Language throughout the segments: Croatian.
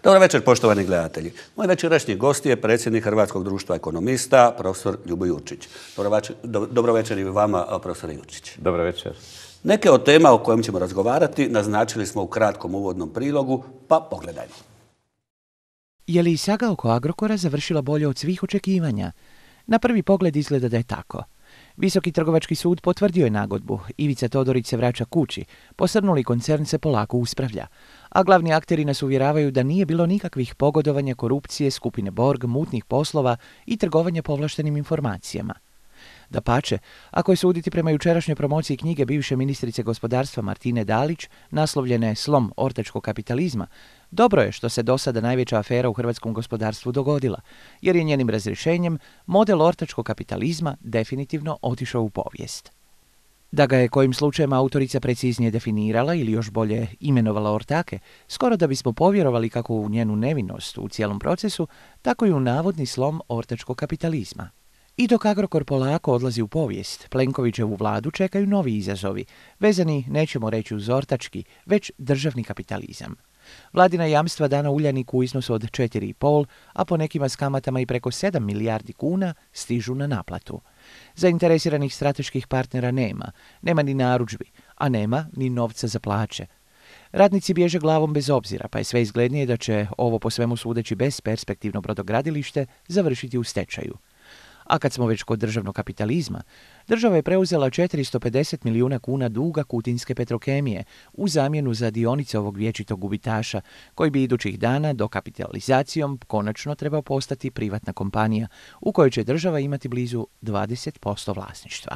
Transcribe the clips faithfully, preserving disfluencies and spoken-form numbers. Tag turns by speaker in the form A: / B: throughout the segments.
A: Dobar večer, poštovani gledatelji. Moj večerašnji gost je predsjednik Hrvatskog društva ekonomista, profesor Ljubo Jurčić. Dobro večer i vama, profesor Jurčić.
B: Dobro večer.
A: Neke od tema o kojim ćemo razgovarati naznačili smo u kratkom uvodnom prilogu, pa pogledajmo.
C: Je li saga oko Agrokora završila bolje od svih očekivanja? Na prvi pogled izgleda da je tako. Visoki trgovački sud potvrdio je nagodbu, Ivica Todorić se vraća kući, posrnuli koncern se polako uspravlja, a glavni akteri nas uvjeravaju da nije bilo nikakvih pogodovanja, korupcije, skupine Borg, mutnih poslova i trgovanja povlaštenim informacijama. Dapače, ako je suditi prema jučerašnjoj promociji knjige bivše ministrice gospodarstva Martine Dalić, naslovljene Slom ortačkog kapitalizma, dobro je što se do sada najveća afera u hrvatskom gospodarstvu dogodila, jer je njenim razrješenjem model ortačkog kapitalizma definitivno otišao u povijest. Da ga je kojim slučajem autorica preciznije definirala ili još bolje imenovala ortake, skoro da bismo povjerovali kako u njenu nevinost u cijelom procesu, tako i u navodni slom ortačkog kapitalizma. I dok Agrokor polako odlazi u povijest, Plenkovićevu vladu čekaju novi izazovi, vezani nećemo reći uz ortački, već državni kapitalizam. Vladina jamstva dana Uljaniku u iznosu od četiri i pol, a po nekima s kamatama i preko sedam milijardi kuna stižu na naplatu. Zainteresiranih strateških partnera nema, nema ni narudžbi, a nema ni novca za plaće. Radnici bježe glavom bez obzira, pa je sve izglednije da će ovo po svemu sudeći besperspektivno brodogradilište završiti u stečaju. A kad smo već kod državnog kapitalizma, država je preuzela četiristo pedeset milijuna kuna duga Kutinske Petrokemije u zamjenu za dionice ovog vječitog gubitaša, koji bi idućih dana dokapitalizacijom konačno trebao postati privatna kompanija, u kojoj će država imati blizu dvadeset posto vlasništva.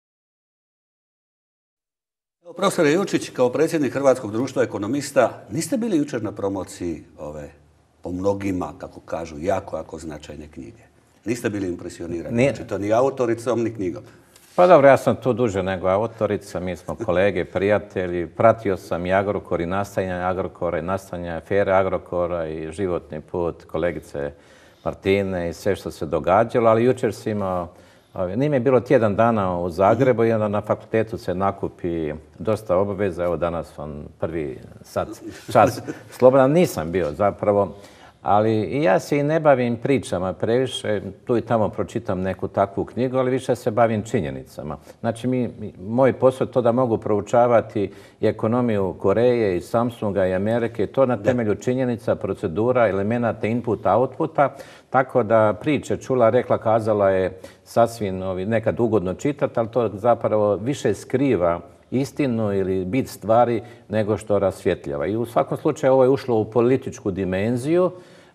A: Profesor Jurčić, kao predsjednik Hrvatskog društva ekonomista, niste bili jučer na promociji ove, po mnogima, kako kažu, jako, jako značajne knjige? Niste bili impresionirani,
B: Nije.
A: znači to ni autoricom, ni knjigom.
B: Pa dobro, ja sam tu duže nego autorica, mi smo kolege, prijatelji, pratio sam i Agrokor i nastajanje Agrokora i nastajanje afere Agrokora i životni put kolegice Martine i sve što se događalo, ali jučer sam imao, nije mi je bilo tjedan dana u Zagrebu i onda na fakultetu se nakupi dosta obaveza, evo danas sam prvi sat, čas slobodan, nisam bio zapravo. Ali i ja se i ne bavim pričama previše, tu i tamo pročitam neku takvu knjigu, ali više se bavim činjenicama. Znači, mi, moj posao je to da mogu proučavati i ekonomiju Koreje i Samsunga i Amerike, to na temelju činjenica, procedura, elemenata, inputa, outputa, tako da priče čula, rekla, kazala je sasvim nekad ugodno čitati, ali to zapravo više skriva istinu ili bit stvari nego što rasvjetljava. I u svakom slučaju ovo je ušlo u političku dimenziju,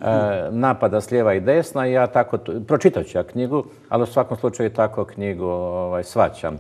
B: napada s lijeva i desna i ja tako, pročitat ću ja knjigu, ali u svakom slučaju tako knjigu ovaj, shvaćam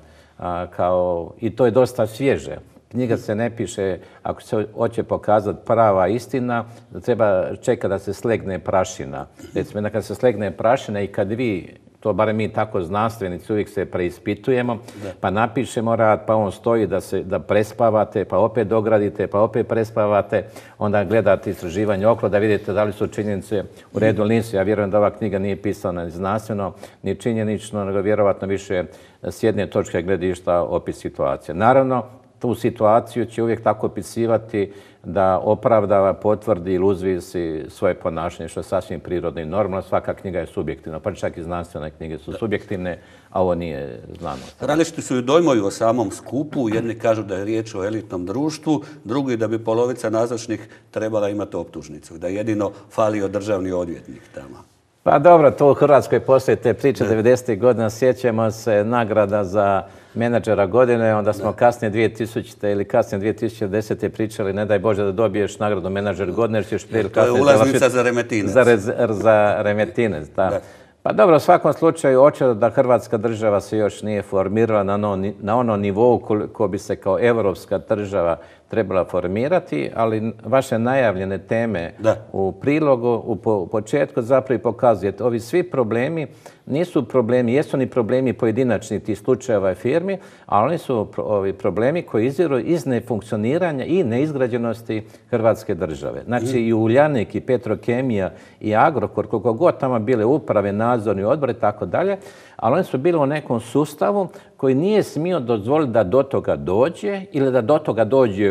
B: kao, i to je dosta svježe. Knjiga se ne piše, ako se hoće pokazati prava istina, treba čekati da se slegne prašina. Recimo, kad se slegne prašina i kad vi, to barem mi tako znanstvenici uvijek se preispitujemo, da. Pa napišemo rad, pa on stoji da, se, da prespavate, pa opet dogradite, pa opet prespavate, onda gledate istraživanje okolo da vidite da li su činjenice u redu ili nisu. Ja vjerujem da ova knjiga nije pisana ni znanstveno, ni činjenično, nego vjerovatno više s jedne točke gledišta opis situacije. Naravno, tu situaciju će uvijek tako opisivati da opravdava, potvrdi ili uzvisi svoje ponašanje, što je sasvim prirodno i normalno. Svaka knjiga je subjektivna, pa čak i znanstvene knjige su subjektivne, a ovo nije znanost.
A: Različiti su i dojmovi o samom skupu. Jedni kažu da je riječ o elitnom društvu, drugi da bi polovica nazočnih trebala imati optužnicu, da jedino falio državni odvjetnik tamo.
B: Pa dobro, to u Hrvatskoj postoje te priče devedesetih godina. Sjećamo se nagrada za menadžera godine, onda smo kasnije dvije tisućite ili kasnije dvije tisuće desete pričali ne daj Bože da dobiješ nagradu menadžer godine jer ćeš prije ili kasnije...
A: To je ulaznica za Remetinec.
B: Za, rez, za Remetinec, da. da. Pa dobro, u svakom slučaju očito da Hrvatska država se još nije formirala na ono, na ono nivou koliko bi se kao evropska država trebala formirati, ali vaše najavljene teme da. u prilogu, u, po, u početku zapravo i pokazujete. Ovi svi problemi nisu problemi, jesu ni problemi pojedinačnih tih slučajeva i firmi, ali oni su ovi problemi koji izviru iz nefunkcioniranja i neizgrađenosti Hrvatske države. Znači mm. i Uljanik, i Petrokemija, i Agrokor, koliko god tamo bile uprave, nadzorni odbor i tako dalje, ali oni su bili u nekom sustavu koji nije smio dozvoliti da do toga dođe ili da do toga dođe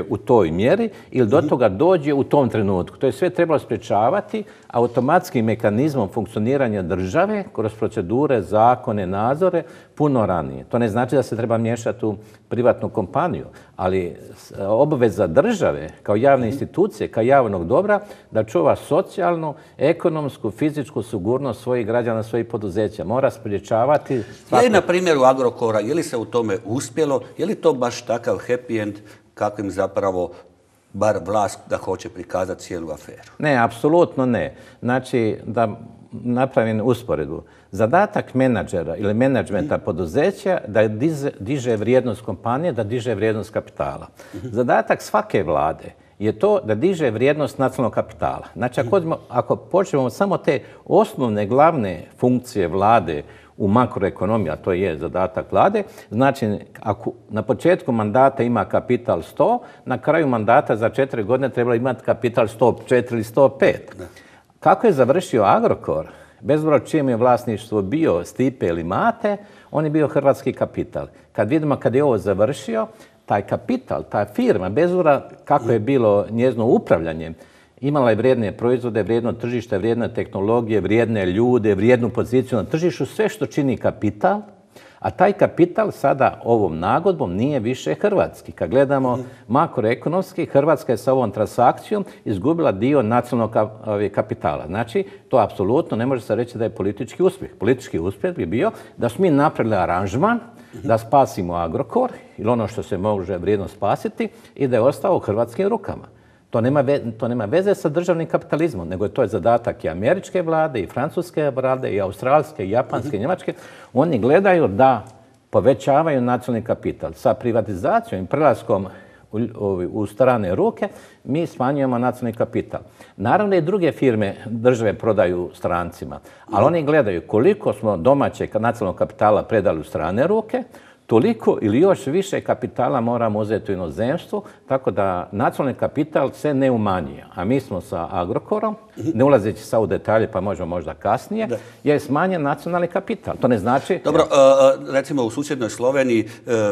B: u toj mjeri ili do toga dođe u tom trenutku. To je sve trebalo sprječavati automatskim mehanizmom funkcioniranja države kroz procedure, zakone, nadzore puno ranije. To ne znači da se treba miješati u privatnu kompaniju, ali obaveza države kao javne institucije, kao javnog dobra da čuva socijalnu, ekonomsku, fizičku sigurnost svojih građana, svojih poduzeća. Mora sprječavati...
A: Je li na primjeru Agrokora, je li se u tome uspjelo, je li to baš takav happy end kakvim zapravo bar vlast da hoće prikazati cijelu aferu?
B: Ne, apsolutno ne. Znači, da napravim usporedbu. Zadatak menadžera ili menadžmenta poduzeća da diže, diže vrijednost kompanije, da diže vrijednost kapitala. Zadatak svake vlade je to da diže vrijednost nacionalnog kapitala. Znači, ako, ako počnemo samo te osnovne, glavne funkcije vlade u makroekonomiji, a to je zadatak vlade, znači ako na početku mandata ima kapital sto, na kraju mandata za četiri godine treba imati kapital sto četiri ili sto pet. Kako je završio Agrokor, bez obzira čijem je vlasništvo bio Stipe ili Mate, on je bio hrvatski kapital. Kad vidimo kad je ovo završio, taj kapital, ta firma, bez obzira kako je bilo njezino upravljanje, imala je vrijedne proizvode, vrijedno tržište, vrijedne tehnologije, vrijedne ljude, vrijednu poziciju na tržištu, sve što čini kapital, a taj kapital sada ovom nagodbom nije više hrvatski. Kad gledamo makroekonomski, Hrvatska je sa ovom transakcijom izgubila dio nacionalnog kapitala. Znači, to apsolutno ne može se reći da je politički uspjeh. Politički uspjeh bi bio da smo mi napravili aranžman da spasimo Agrokor ili ono što se može vrijedno spasiti i da je ostao u hrvatskim rukama. To nema, ve, to nema veze sa državnim kapitalizmom, nego je to je zadatak i američke vlade, i francuske vlade, i australske, i japanske, i njemačke. Oni gledaju da povećavaju nacionalni kapital. Sa privatizacijom i prelaskom u, u, u strane ruke mi smanjujemo nacionalni kapital. Naravno i druge firme države prodaju strancima, ali oni gledaju koliko smo domaćeg nacionalnog kapitala predali u strane ruke, toliko ili još više kapitala moramo uzeti u inozemstvu, tako da nacionalni kapital se ne umanjuje. A mi smo sa Agrokorom, ne ulazeći sa u detalje, pa možemo možda kasnije, da. je smanjen nacionalni kapital. To ne znači...
A: Dobro, recimo u susjednoj Sloveniji,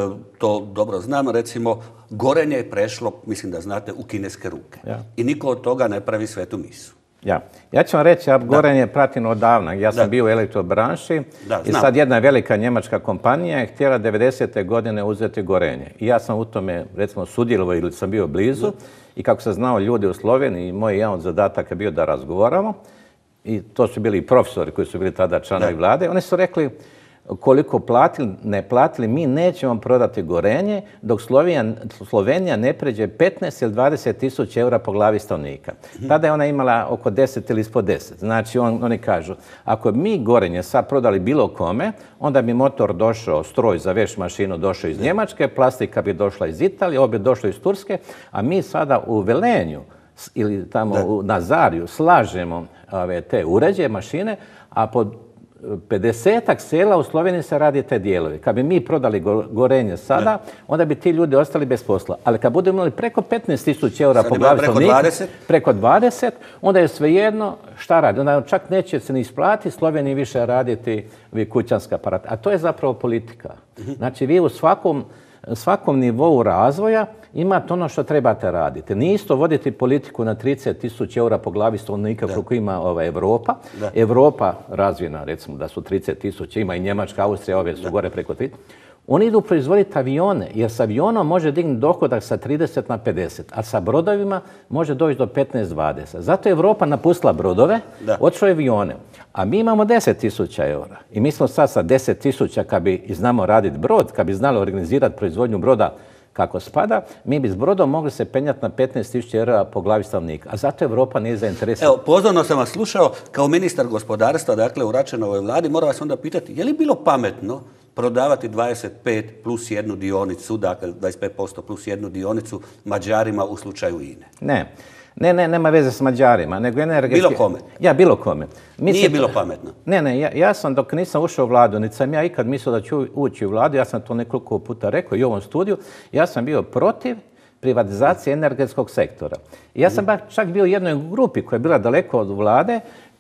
A: to dobro znam, recimo Gorenje je prešlo, mislim da znate, u kineske ruke. Ja. I niko od toga ne pravi svetu misu.
B: Ja. ja ću vam reći, ja Gorenje pratim odavna. Ja sam da. bio u elektrobranši da, i sad jedna velika njemačka kompanija je htjela devedesete godine uzeti Gorenje. I ja sam u tome, recimo, sudjelovao ili sam bio blizu da. i kako sam znao ljudi u Sloveniji, moj jedan od zadataka je bio da razgovaramo i to su bili profesori koji su bili tada članovi da. vlade. Oni su rekli koliko platili, ne platili, mi nećemo prodati Gorenje dok Slovenija, Slovenija ne pređe petnaest ili dvadeset tisuća eura po glavi stanovnika. Tada je ona imala oko deset ili ispod deset. Znači on, oni kažu, ako mi Gorenje sad prodali bilo kome, onda bi motor došao, stroj za veš mašinu došao iz Njemačke, plastika bi došla iz Italije, ovo bi došlo iz Turske, a mi sada u Velenju ili tamo da. u Nazariju slažemo ove, te uređaje, mašine, a pod pedesetak sela u Sloveniji se radi te dijelovi. Kad bi mi prodali Gorenje sada, ne. onda bi ti ljudi ostali bez posla. Ali kad budemo imali preko petnaest tisuća eura po glavi stanovnika, preko dvadeset, onda je svejedno šta radi. Onda čak neće se ni isplatiti Sloveniji više raditi kućanski aparat. A to je zapravo politika. Znači vi u svakom, svakom nivou razvoja imate ono što trebate raditi. Nije isto voditi politiku na trideset tisuća eura po glavi stanovnika koliko ima ova Evropa. Da. Evropa razvijena, recimo da su trideset tisuća, ima i Njemačka, Austrija, ove su da. gore preko trideset. Oni idu proizvoditi avione, jer sa avionom može dignuti dohodak sa trideset na pedeset, a sa brodovima može doći do petnaest dvadeset. Zato je Evropa napustila brodove, otišla avione. A mi imamo deset tisuća eura. I mi smo sad sa deset tisuća, kad bi znamo raditi brod, kad bi znali organizirati proizvodnju broda kako spada, mi bi s brodom mogli se penjati na petnaest tisuća eura po glavi stanovnika. A zato Evropa nije zainteresirana.
A: Evo, pozorno sam vas slušao kao ministar gospodarstva, dakle u Račanovoj vladi, moram vas onda pitati, je li bilo pametno prodavati dvadeset pet plus jednu dionicu, dakle dvadeset pet posto plus jednu dionicu Mađarima u slučaju I N E?
B: Ne. Ne, ne, nema veze s Mađarima, nego energetski...
A: Bilo kome?
B: Ja, bilo kome.
A: Mislim, nije bilo pametno?
B: Ne, ne, ja, ja sam dok nisam ušao u vladu, niti sam ja ikad mislio da ću ući u vladu, ja sam to nekoliko puta rekao i u ovom studiju, ja sam bio protiv privatizacije energetskog sektora. I ja sam mm. čak bio u jednoj grupi koja je bila daleko od vlade,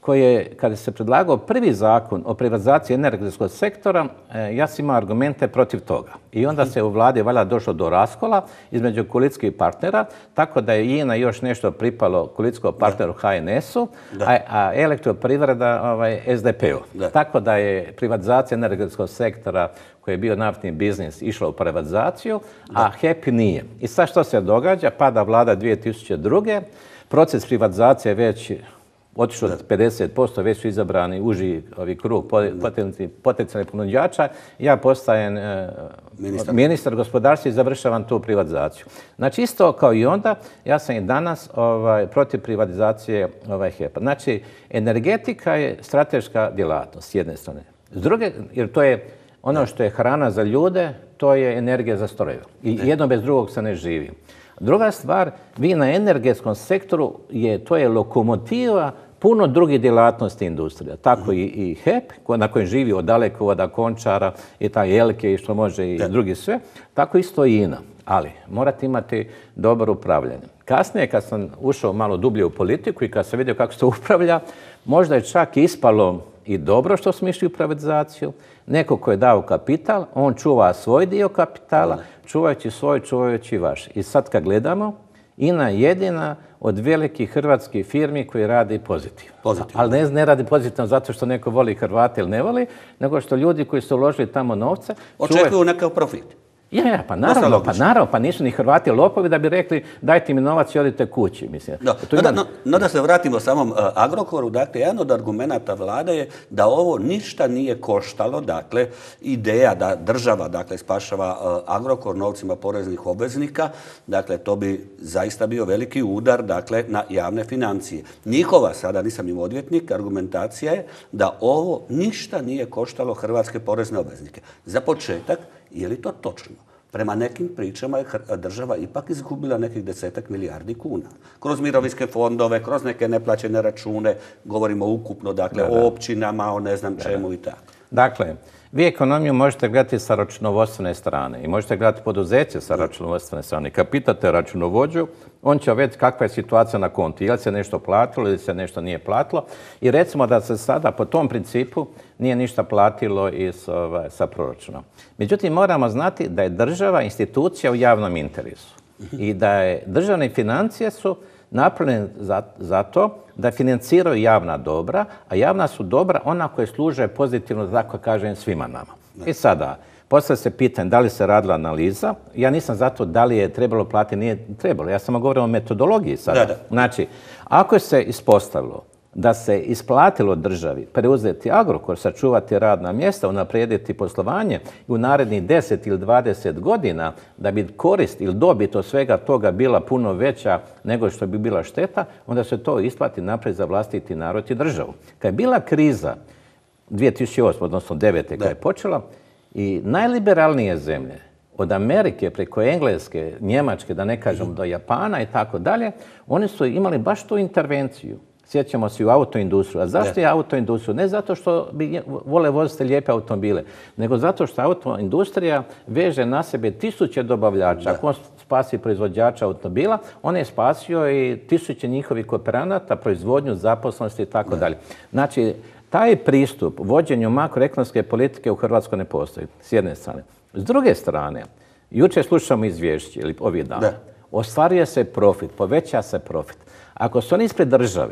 B: koji je, kada se predlagao prvi zakon o privatizaciji energetskog sektora, ja sam imao argumente protiv toga. I onda se u vladi valjda došlo do raskola između koalicijskih partnera, tako da je I N A još nešto pripalo koalicijskom partneru H N S-u, a, a elektroprivreda ovaj, S D P-u. Tako da je privatizacija energetskog sektora koji je bio naftni biznis išla u privatizaciju, a H E P nije. I sad što se događa? Pada vlada dvije tisuće druge. Proces privatizacije već otišao od pedeset posto, već su izabrani uži ovi krug potencijalnih ponuđača. Ja postajem e, ministar. ministar gospodarstva i završavam tu privatizaciju. Znači isto kao i onda, ja sam i danas ovaj, protiv privatizacije ovaj, H E P-a. Znači, energetika je strateška djelatnost s jedne strane. S druge, jer to je ono što je hrana za ljude, to je energija za strojeve. I jedno bez drugog se ne živi. Druga stvar, vi na energetskom sektoru, je, to je lokomotiva puno drugih djelatnosti industrija. Tako i, i H E P, na kojem živi od Dalekovoda, Končara i taj Elke i što može i drugi sve, tako isto i I N A. Ali morate imati dobro upravljanje. Kasnije, kad sam ušao malo dublje u politiku i kad sam vidio kako se to upravlja, možda je čak ispalo i dobro što smo išli u privatizaciju. Neko ko je dao kapital, on čuva svoj dio kapitala, čuvajući svoj, čuvajući vaš. I sad kad gledamo, I N A je jedina od velikih hrvatskih firmi koji radi pozitivno. pozitivno. Ali ne, ne radi pozitivno zato što neko voli Hrvate ili ne voli, nego što ljudi koji su uložili tamo novce
A: očekuju čuvaju... nekav profit.
B: Ja, ja, pa naravno, pa naravno, pa nisu ni Hrvati lopovi da bi rekli dajte mi novac i odite kući. Mislim.
A: No, no, da, no, no da se vratimo samom uh, Agrokoru, dakle, jedan od argumenata vlade je da ovo ništa nije koštalo, dakle, ideja da država, dakle, spašava uh, Agrokor novcima poreznih obveznika, dakle, to bi zaista bio veliki udar, dakle, na javne financije. Njihova, sada nisam im odvjetnik, argumentacija je da ovo ništa nije koštalo hrvatske porezne obveznike. Za početak, je li to točno? Prema nekim pričama je država ipak izgubila nekih desetak milijardi kuna. Kroz mirovinske fondove, kroz neke neplaćene račune, govorimo ukupno, dakle, da, da. o općinama, o ne znam da, čemu da. i tako.
B: Dakle, vi ekonomiju možete gledati sa računovodstvene strane i možete gledati poduzeće sa računovodstvene strane. Kad pitate računovođu, on će vidjeti kakva je situacija na kontu. Je li se nešto platilo ili se nešto nije platilo. I recimo da se sada po tom principu nije ništa platilo iz, ovaj, sa proračunom. Međutim, moramo znati da je država institucija u javnom interesu. I da je državne financije su napravljene za, za to da financiraju javna dobra, a javna su dobra ona koje služe pozitivno, tako kažem, svima nama. I sada, poslije se pitanje da li se radila analiza. Ja nisam zato da li je trebalo platiti, nije trebalo. Ja samo govorim o metodologiji sada. Da, da. Znači, ako se ispostavilo da se isplatilo državi preuzeti Agrokor, sačuvati radna mjesta, unaprijediti poslovanje i u narednih deset ili dvadeset godina da bi korist ili dobit od svega toga bila puno veća nego što bi bila šteta, onda se to isplati naprijed za vlastiti narod i državu. Kad je bila kriza dvije tisuće osme. odnosno devete. kad je počela, i najliberalnije zemlje, od Amerike preko Engleske, Njemačke, da ne kažem do Japana i tako dalje, oni su imali baš tu intervenciju. Sjećamo se u autoindustriju. A zašto je autoindustriju? Ne zato što bi vole voziti lijepe automobile, nego zato što autoindustrija veže na sebe tisuće dobavljača. Ako on spasi proizvođača automobila, on je spasio i tisuće njihovih kooperanata, proizvodnju, zaposlenosti i tako dalje. Znači, taj pristup vođenju makroekonomske politike u Hrvatskoj ne postoji, s jedne strane. S druge strane, jučer slušamo izvješće, ili ovih dana, ostvaruje se profit, poveća se profit. Ako su oni ispred države,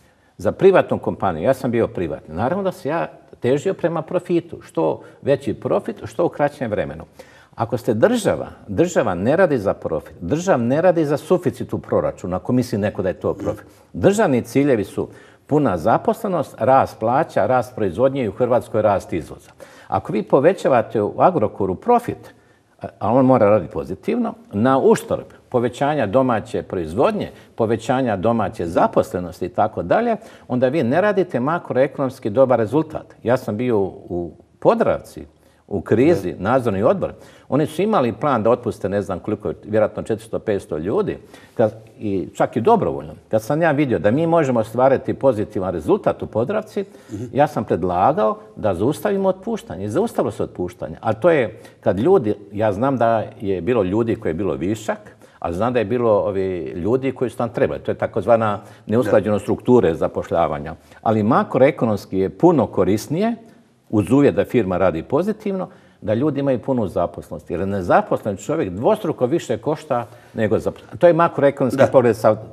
B: za privatnu kompaniju, ja sam bio privatni, naravno da se ja težio prema profitu. Što veći profit, što u kraćem vremenu. Ako ste država, država ne radi za profit, država ne radi za suficit u proračunu, ako misli neko da je to profit. Državni ciljevi su puna zaposlenost, rast plaća, rast proizvodnje i u Hrvatskoj rast izvoza. Ako vi povećavate u Agrokoru profit, a on mora raditi pozitivno, na uštrb povećanja domaće proizvodnje, povećanja domaće zaposlenosti i tako dalje, onda vi ne radite makroekonomski dobar rezultat. Ja sam bio u Podravci, u krizi, nadzorni odbor. Oni su imali plan da otpuste ne znam koliko, vjerojatno četiristo do petsto ljudi, kad, i čak i dobrovoljno. Kad sam ja vidio da mi možemo ostvariti pozitivan rezultat u Podravci, mm-hmm. ja sam predlagao da zaustavimo otpuštanje. I zaustavilo se otpuštanje. Ali to je kad ljudi, ja znam da je bilo ljudi koji je bilo višak, Ali znam da je bilo ovi ljudi koji su tam trebali. To je takozvana neusklađenost strukture zapošljavanja. Ali makroekonomski je puno korisnije, uz uvjet da firma radi pozitivno, da ljudi imaju punu zaposlenost. Jer nezaposlen čovjek dvostruko više košta nego zaposlen. To je makroekonomski pogled.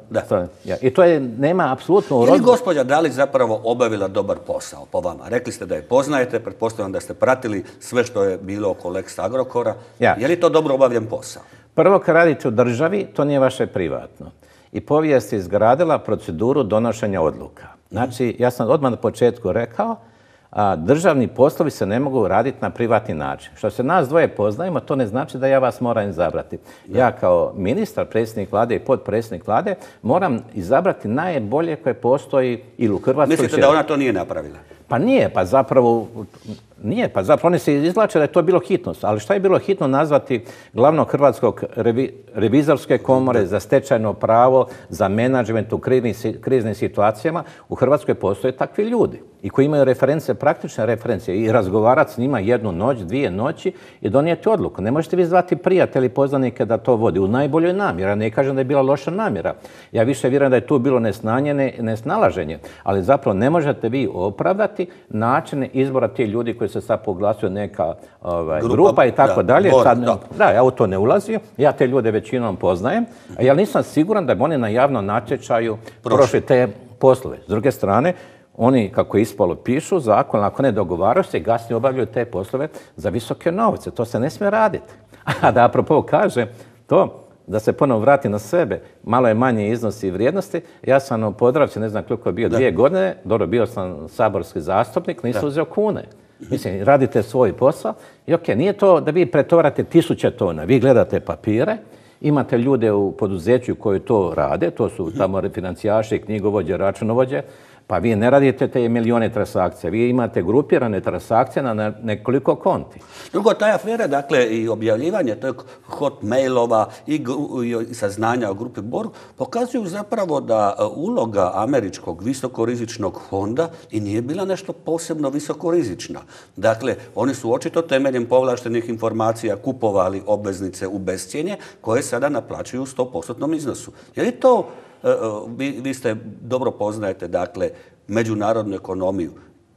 B: I to je, nema apsolutno...
A: Je li gospođa Dalić zapravo obavila dobar posao po vama? Rekli ste da je poznajete, pretpostavljam da ste pratili sve što je bilo oko Lex Agrokora.
B: Ja.
A: Je li to dobro obavljen posao?
B: Prvo, kad radite u državi, to nije vaše privatno. I povijest je izgradila proceduru donošenja odluka. Znači, ja sam odmah na početku rekao, a državni poslovi se ne mogu raditi na privatni način. Što se nas dvoje poznajemo, to ne znači da ja vas moram izabrati. Ja kao ministar, predsjednik vlade i potpredsjednik vlade moram izabrati najbolje koje postoji ili u Hrvatskoj.
A: Mislite da ona to nije napravila?
B: Pa nije, pa zapravo... Nije, pa zapravo oni se izvlače da je to bilo hitnost. Ali šta je bilo hitno nazvati glavnog hrvatskog revi, revizorske komore za stečajno pravo, za menadžment u kriznim, kriznim situacijama? U Hrvatskoj postoje takvi ljudi i koji imaju reference, praktične referencije i razgovarati s njima jednu noć, dvije noći i donijeti odluku. Ne možete vi zvati prijatelji, poznanike da to vodi u najboljoj namjeri. Ja ne kažem da je bila loša namjera. Ja više vjerujem da je tu bilo nesnanje, nesnalaženje. Ali zapravo ne možete vi opravdati načine izbora tih ljudi koji se sad poglasuju neka ovaj, grupa, grupa i tako da, dalje. Sad, da. da, ja u to ne ulazim. Ja te ljude većinom poznajem. A ja nisam siguran da bi oni na javnom natječaju prošli te poslove. S druge strane, oni, kako je ispalo, pišu zakon, ako ne dogovaraju se, gasnije obavljaju te poslove za visoke novce. To se ne smije raditi. A da apropo kaže to, da se ponovo vrati na sebe, malo je manje iznosi i vrijednosti. Ja sam u Podravci, ne znam koliko je bio, da. dvije godine, dobro, bio sam saborski zastupnik, nisam uzeo kune. Mislim, radite svoj posao i ok, nije to da vi pretovarate tisuće tona, vi gledate papire, imate ljude u poduzeću koji to rade, to su tamo financijaši, knjigovođe, računovođe, pa vi ne radite te milijone transakcija, vi imate grupirane transakcije na nekoliko konti.
A: Drugo, taj afera, dakle, i objavljivanje tog hot mailova i, i saznanja o grupi Borg pokazuju zapravo da uloga američkog visokorizičnog fonda i nije bila nešto posebno visokorizična. Dakle, oni su očito temeljem povlaštenih informacija kupovali obveznice u bescjenje koje sada naplaćuju u sto postotnom iznosu. Je li to... Vi, vi ste dobro poznajete, dakle, međunarodnu ekonomiju.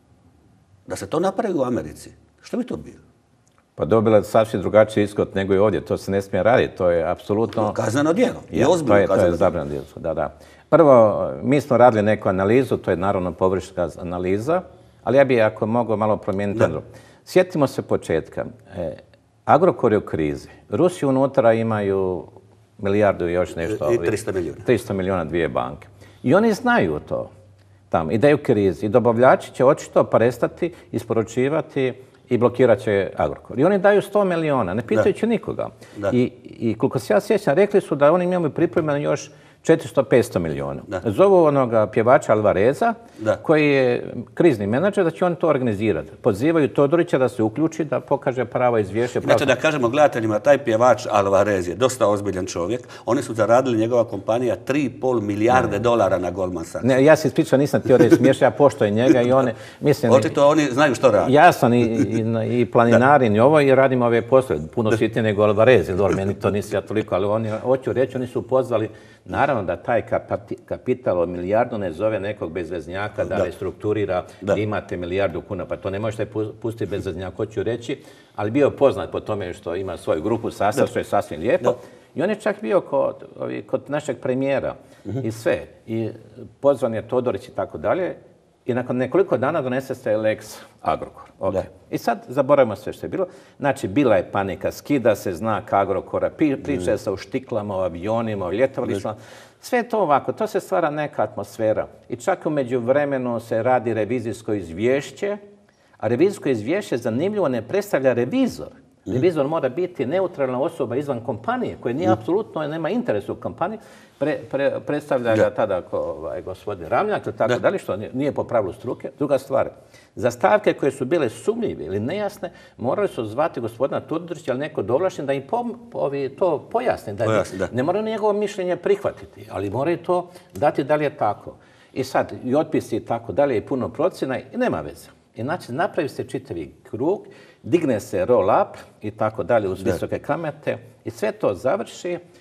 A: Da se to napravi u Americi, što bi to bilo?
B: Pa dobila je sasvim drugačiji ishod nego i ovdje. To se ne smije raditi. To je apsolutno...
A: Kazneno djelo.
B: Ja, to je, to je zabranjeno djelo. Da, da. Prvo, mi smo radili neku analizu, to je naravno površinska analiza, ali ja bih, ako mogu, malo promijeniti. Sjetimo se početka. E, Agrokor je u krizi. Rusi unutra imaju milijardu i još nešto.
A: I tristo milijuna.
B: tristo milijuna, dvije banke. I oni znaju to tamo i da je u krizi. I dobavljači će očito prestati isporučivati i blokirat će Agrokor. I oni daju sto milijuna, ne pitajući nikoga. I, I koliko se ja sjećam, rekli su da oni imaju pripremljeno još četiristo do petsto milijuna. Da. Zovu onoga pjevača Alvareza, da. koji je krizni menadžer, da će on to organizirati. Pozivaju Todorića da se uključi, da pokaže pravo izvješće.
A: Znači da kažemo gledateljima, taj pjevač Alvarez je dosta ozbiljan čovjek. Oni su zaradili, njegova kompanija, tri i pol milijarde ne. dolara na Goldman Sachs.
B: Ne, ja se ispričam, nisam htio reći smiješno, ja poštujem njega i one... Mislim,
A: očito oni znaju što radi.
B: Ja sam i, i, i planinarin i ovo i radim ove poslove. Puno sitnije nego Alvarez. Dobro, meni to nisi ja toliko, ali oni, hoću reći, oni su pozvali. Naravno da taj kapital od milijardu ne zove nekog bezveznjaka da, da restrukturira, da imate milijardu kuna, pa to ne možete pustiti bezveznjak, hoću reći, ali bio poznat po tome što ima svoju grupu sastav, što je sasvim lijepo. Da. I on je čak bio kod, kod našeg premijera uh-huh. i sve. I pozvan je Todorić i tako dalje. I nakon nekoliko dana donese se Lex Agrokor. Okay. I sad zaboravimo sve što je bilo. Znači, bila je panika, skida se znak Agrokora, priča se o štiklama, o avionima, o ljetovalištima. Sve to ovako, to se stvara neka atmosfera. I čak u međuvremenu se radi revizijsko izvješće, a revizijsko izvješće zanimljivo ne predstavlja revizor. Revizor mora biti neutralna osoba izvan kompanije, koja nije apsolutno, nema interesa u kompaniji, pre, pre, predstavlja ga tada ko, ovaj, gospodin Ramljak ili tako dalje, što nije, nije po pravilu struke. Druga stvar, za stavke koje su bile sumnjive ili nejasne, morali su zvati gospodina Todorića ili neko dovlašten da im po, ovi, to pojasni. Da, Pojasni, da. Ne moraju njegovo mišljenje prihvatiti, ali moraju to dati da li je tako. I sad, i otpisi i tako dalje, i puno procjena, i nema veze. I znači, napravi se čitavi krug, digne se roll up i tako dalje uz visoke kamate i sve to završi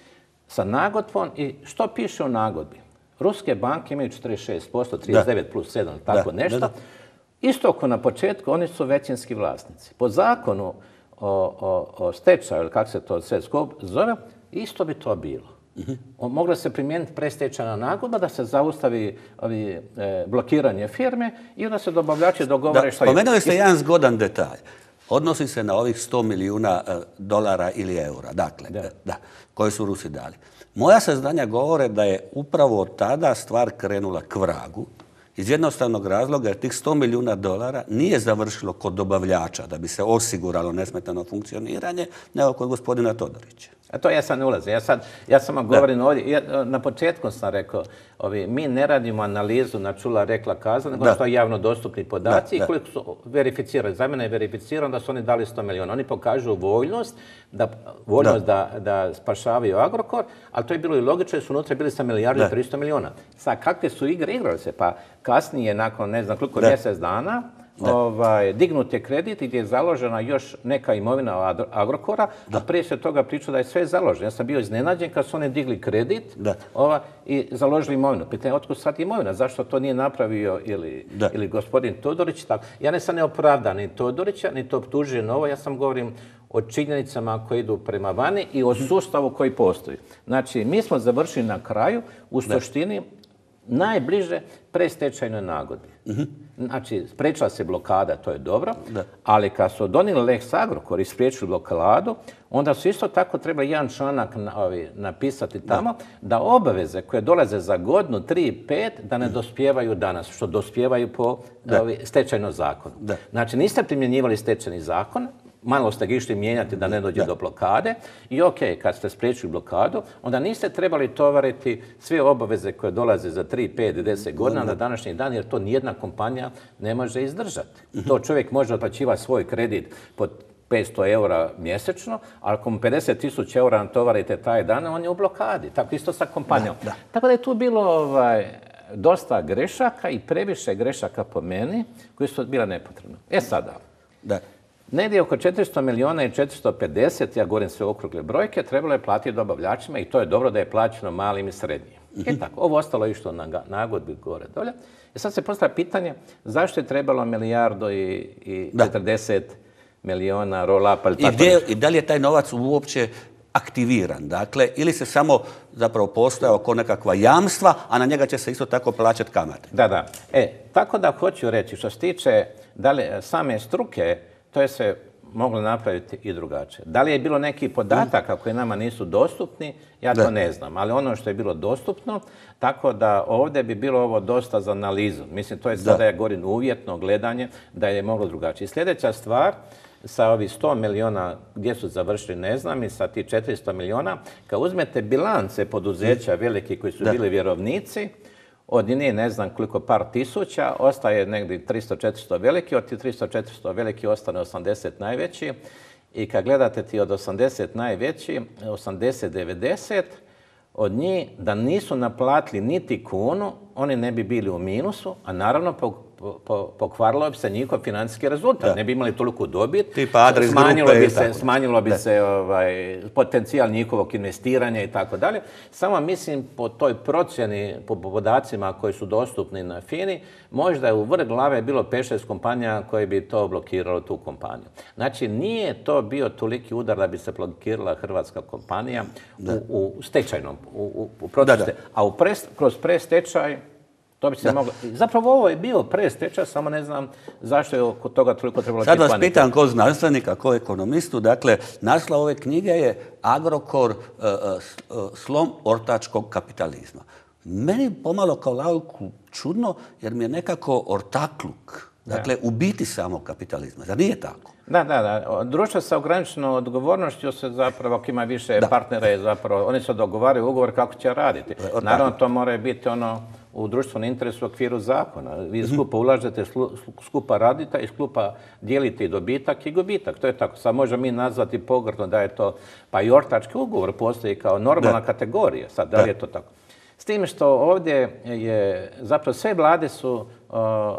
B: sa nagodbom i što piše u nagodbi? Ruske banke imaju četrdeset šest posto, trideset devet plus sedam, tako
A: Da,
B: nešto.
A: da, da.
B: Isto ako na početku, oni su većinski vlasnici. Po zakonu o, o, o stečaju, ili kako se to sve skup zove, isto bi to bilo. Uh-huh. Mogla se primijeniti predstečajna nagodba da se zaustavi ovi, e, blokiranje firme i onda se dobavljači dogovore
A: Da,
B: što je.
A: spomenuli ste jedan zgodan detalj. Odnosi se na ovih sto milijuna uh, dolara ili eura, dakle,
B: Da.
A: uh, da, koje su Rusi dali. Moja saznanja govore da je upravo od tada stvar krenula k vragu, iz jednostavnog razloga jer tih sto milijuna dolara nije završilo kod dobavljača da bi se osiguralo nesmetano funkcioniranje, nego kod gospodina Todorića.
B: A to ja sad ne ulazim. Ja, sad, ja samo govorim ovdje. Ja, na početku sam rekao, ovi, mi ne radimo analizu na čula, rekla, kazala, nego što je javno dostupni podaci i koliko su verificirani. Za mene je verificirano da su oni dali sto milijuna. Oni pokažu voljnost, da, voljnost da. Da, da spašavaju Agrokor, ali to je bilo i logično jer su unutra bili sa milijardu i tristo milijuna. Sad, kakve su igre igrali se? Pa kasnije, nakon ne znam koliko mjesec dana, Ovaj, dignut je kredit gdje je založena još neka imovina od Agrokora, da. A prije se toga pričao da je sve založeno. Ja sam bio iznenađen kad su oni digli kredit ova, i založili imovinu. Pitanje, otkud sad imovina? Zašto to nije napravio ili, ili gospodin Todorić? Tako. Ja ne sam ne opravda ni Todorića, ni to optužuje novo. Ja sam govorim o činjenicama koje idu prema vani i o sustavu koji postoji. Znači, mi smo završili na kraju u suštini najbliže predstečajnoj nagodbi. Uh-huh. Znači, spriječila se blokada, to je dobro, da. Ali kad su donijeli Lex Agrokor i spriječili blokadu, onda su isto tako trebali jedan članak ovi, napisati tamo da. da obaveze koje dolaze za godinu, tri, pet, da ne dospijevaju danas, što dospijevaju po ovi, stečajnom zakonu. Da. Znači, niste primjenjivali stečajni zakon, malo ste ga išli mijenjati da ne dođe da. do blokade i ok, kad ste spriječili blokadu, onda niste trebali tovariti sve obaveze koje dolaze za tri, pet, deset godina na današnji dan, jer to nijedna kompanija ne može izdržati. Uh-huh. To čovjek može otplaćivati svoj kredit pod petsto eura mjesečno, ali ako mu pedeset tisuća eura natovarite taj dan, on je u blokadi. Tako isto sa kompanijom. Da, da. Tako da je tu bilo ovaj, dosta grešaka i previše grešaka po meni, koji su bila nepotrebne. E sada, da. Negdje oko četiristo milijuna i četiristo pedeset, ja govorim sve okrugle brojke, trebalo je platiti dobavljačima i to je dobro da je plaćeno malim i srednjim. Mm-hmm. I tako, ovo ostalo je išlo na nagodbi gore dolje. I sad se postavlja pitanje zašto je trebalo milijardu i, i četrdeset milijuna roll-upa.
A: I, gdje, I da li je taj novac uopće aktiviran, dakle, ili se samo zapravo postojao kao nekakva jamstva, a na njega će se isto tako plaćati kamate?
B: Da, da. E, tako da hoću reći, što se tiče da li, same struke, to je se moglo napraviti i drugačije. Da li je bilo neki podataka koji nama nisu dostupni, ja to da. ne znam. Ali ono što je bilo dostupno, tako da ovdje bi bilo ovo dosta za analizu. Mislim, to je sada, ja govorim, uvjetno gledanje, da je moglo drugačije. Sljedeća stvar, sa ovih sto milijuna gdje su završili, ne znam, i sa tih četiristo milijuna, kad uzmete bilance poduzeća veliki koji su da. bili vjerovnici, od njih ne znam koliko par tisuća, ostaje negdje tristo četiristo veliki, od tih tristo četiristo veliki ostane osamdeset najveći i kad gledate ti od osamdeset najveći, osamdeset devedeset, od njih da nisu naplatili niti kunu, oni ne bi bili u minusu, a naravno po, po, pokvarilo bi se njihov financijski rezultat. Da. Ne bi imali toliko dobit, smanjilo bi se, smanjilo bi se ovaj, potencijal njihovog investiranja i tako dalje. Samo mislim po toj procjeni, po podacima koji su dostupni na FINA-i, možda je u vrh glave bilo pet šest kompanija koje bi to blokiralo, tu kompaniju. Znači, nije to bio toliki udar da bi se blokirala hrvatska kompanija u, u stečajnom, u, u procesu. A u pres, kroz prestečaj to bi se moglo... Zapravo ovo je bio prestečaj, samo ne znam zašto je oko toga toliko trebalo...
A: Sad vas pitam kao znanstvenika, kao ekonomistu, dakle, naslov ove knjige je Agrokor, uh, uh, slom ortačkog kapitalizma. Meni pomalo kao lauku čudno, jer mi je nekako ortakluk, dakle, u biti samog kapitalizma. Zar nije tako?
B: Da, da, da. Društvo sa ograničenom odgovornošću se zapravo, ako ima više da. partnera, je zapravo, oni se dogovaraju ugovor kako će raditi. Naravno, to mora biti ono u društvenom interesu u okviru zakona. Vi skupa ulažete, skupa radite i skupa dijelite dobitak i gubitak. To je tako. Sad možemo mi nazvati pogrdno da je to, pa i ortački ugovor postoji kao normalna da. kategorija. Sad, da li je to tako? S tim što ovdje je, zapravo sve vlade su uh,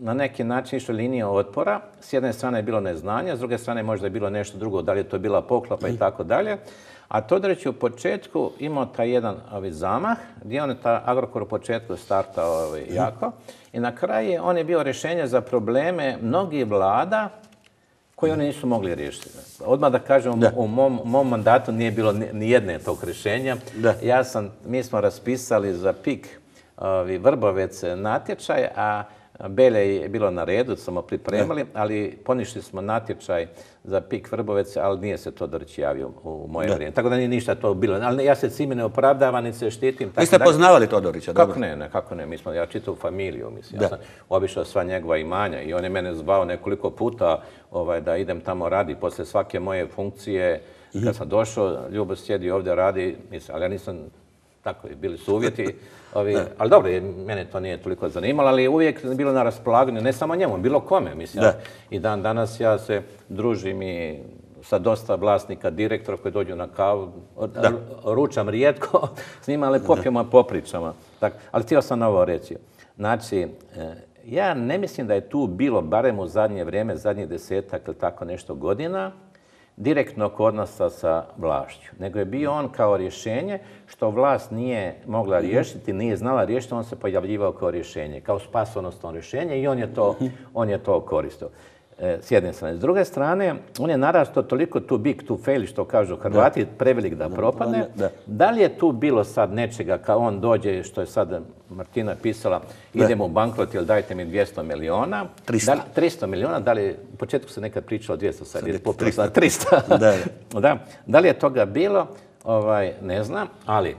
B: na neki način išli linije otpora. S jedne strane je bilo neznanje, s druge strane možda je bilo nešto drugo, da li je to bila poklapa i tako dalje. A Todorić je u početku imao taj jedan ovi, zamah, gdje on je ta Agrokor u početku startao ovi, jako. I na kraju on je bio rješenje za probleme mnogih vlada koje oni nisu mogli riješiti. Odmah da kažem, da. u mom, mom mandatu nije bilo ni, ni jedne tog rješenja. Da. Ja sam, mi smo raspisali za PIK ovi, Vrbovec natječaj, a Belje je bilo na redu, smo pripremali, ali ponišli smo natječaj za PIK Vrbovec, ali nije se Todorić javio u moje da. vrijeme. Tako da nije ništa to bilo. Ali ja se cime ne opravdavam, ni se štitim.
A: Vi ste poznavali Todorića?
B: Kako ne, ne, kako ne. Mi smo, ja čitav familiju, mislim. Ja sam obišao sva njegova imanja i on je mene zvao nekoliko puta ovaj, da idem tamo radi. Poslije svake moje funkcije, mm-hmm. kad sam došao, Ljubo sjedi ovdje radi, mislim, ali ja nisam, tako je, bili su uvjeti. Ovi, ali dobro, mene to nije toliko zanimalo, ali uvijek bilo na raspolaganju, ne samo njemu, bilo kome, mislim. Da. I dan danas ja se družim i sa dosta vlasnika, direktora koji dođu na kavu, da. ručam rijetko, s njima, ali popijemo, popričamo. Tak, ali htio sam ovo reći. Znači, ja ne mislim da je tu bilo, barem u zadnje vrijeme, zadnjih desetak ili tako nešto godina, direktnog odnosa sa vlašću, nego je bio on kao rješenje što vlast nije mogla riješiti, nije znala riješiti, on se pojavljivao kao rješenje, kao spasonosno rješenje i on je to, on je to koristio. E, s jedne strane. S druge strane, on je narastao toliko too big to fail, što kažu Hrvati, prevelik da propadne. Da. Da li je tu bilo sad nečega, kao on dođe, što je sad Martina pisala, idemo u bankrot ili dajte mi dvjesto miliona.
A: tristo.
B: Da li, tristo miliona, da li, u početku se nekad pričalo dvjesto, sad je popilo tristo. Da, da. Da. Da li je toga bilo, ovaj, ne znam, ali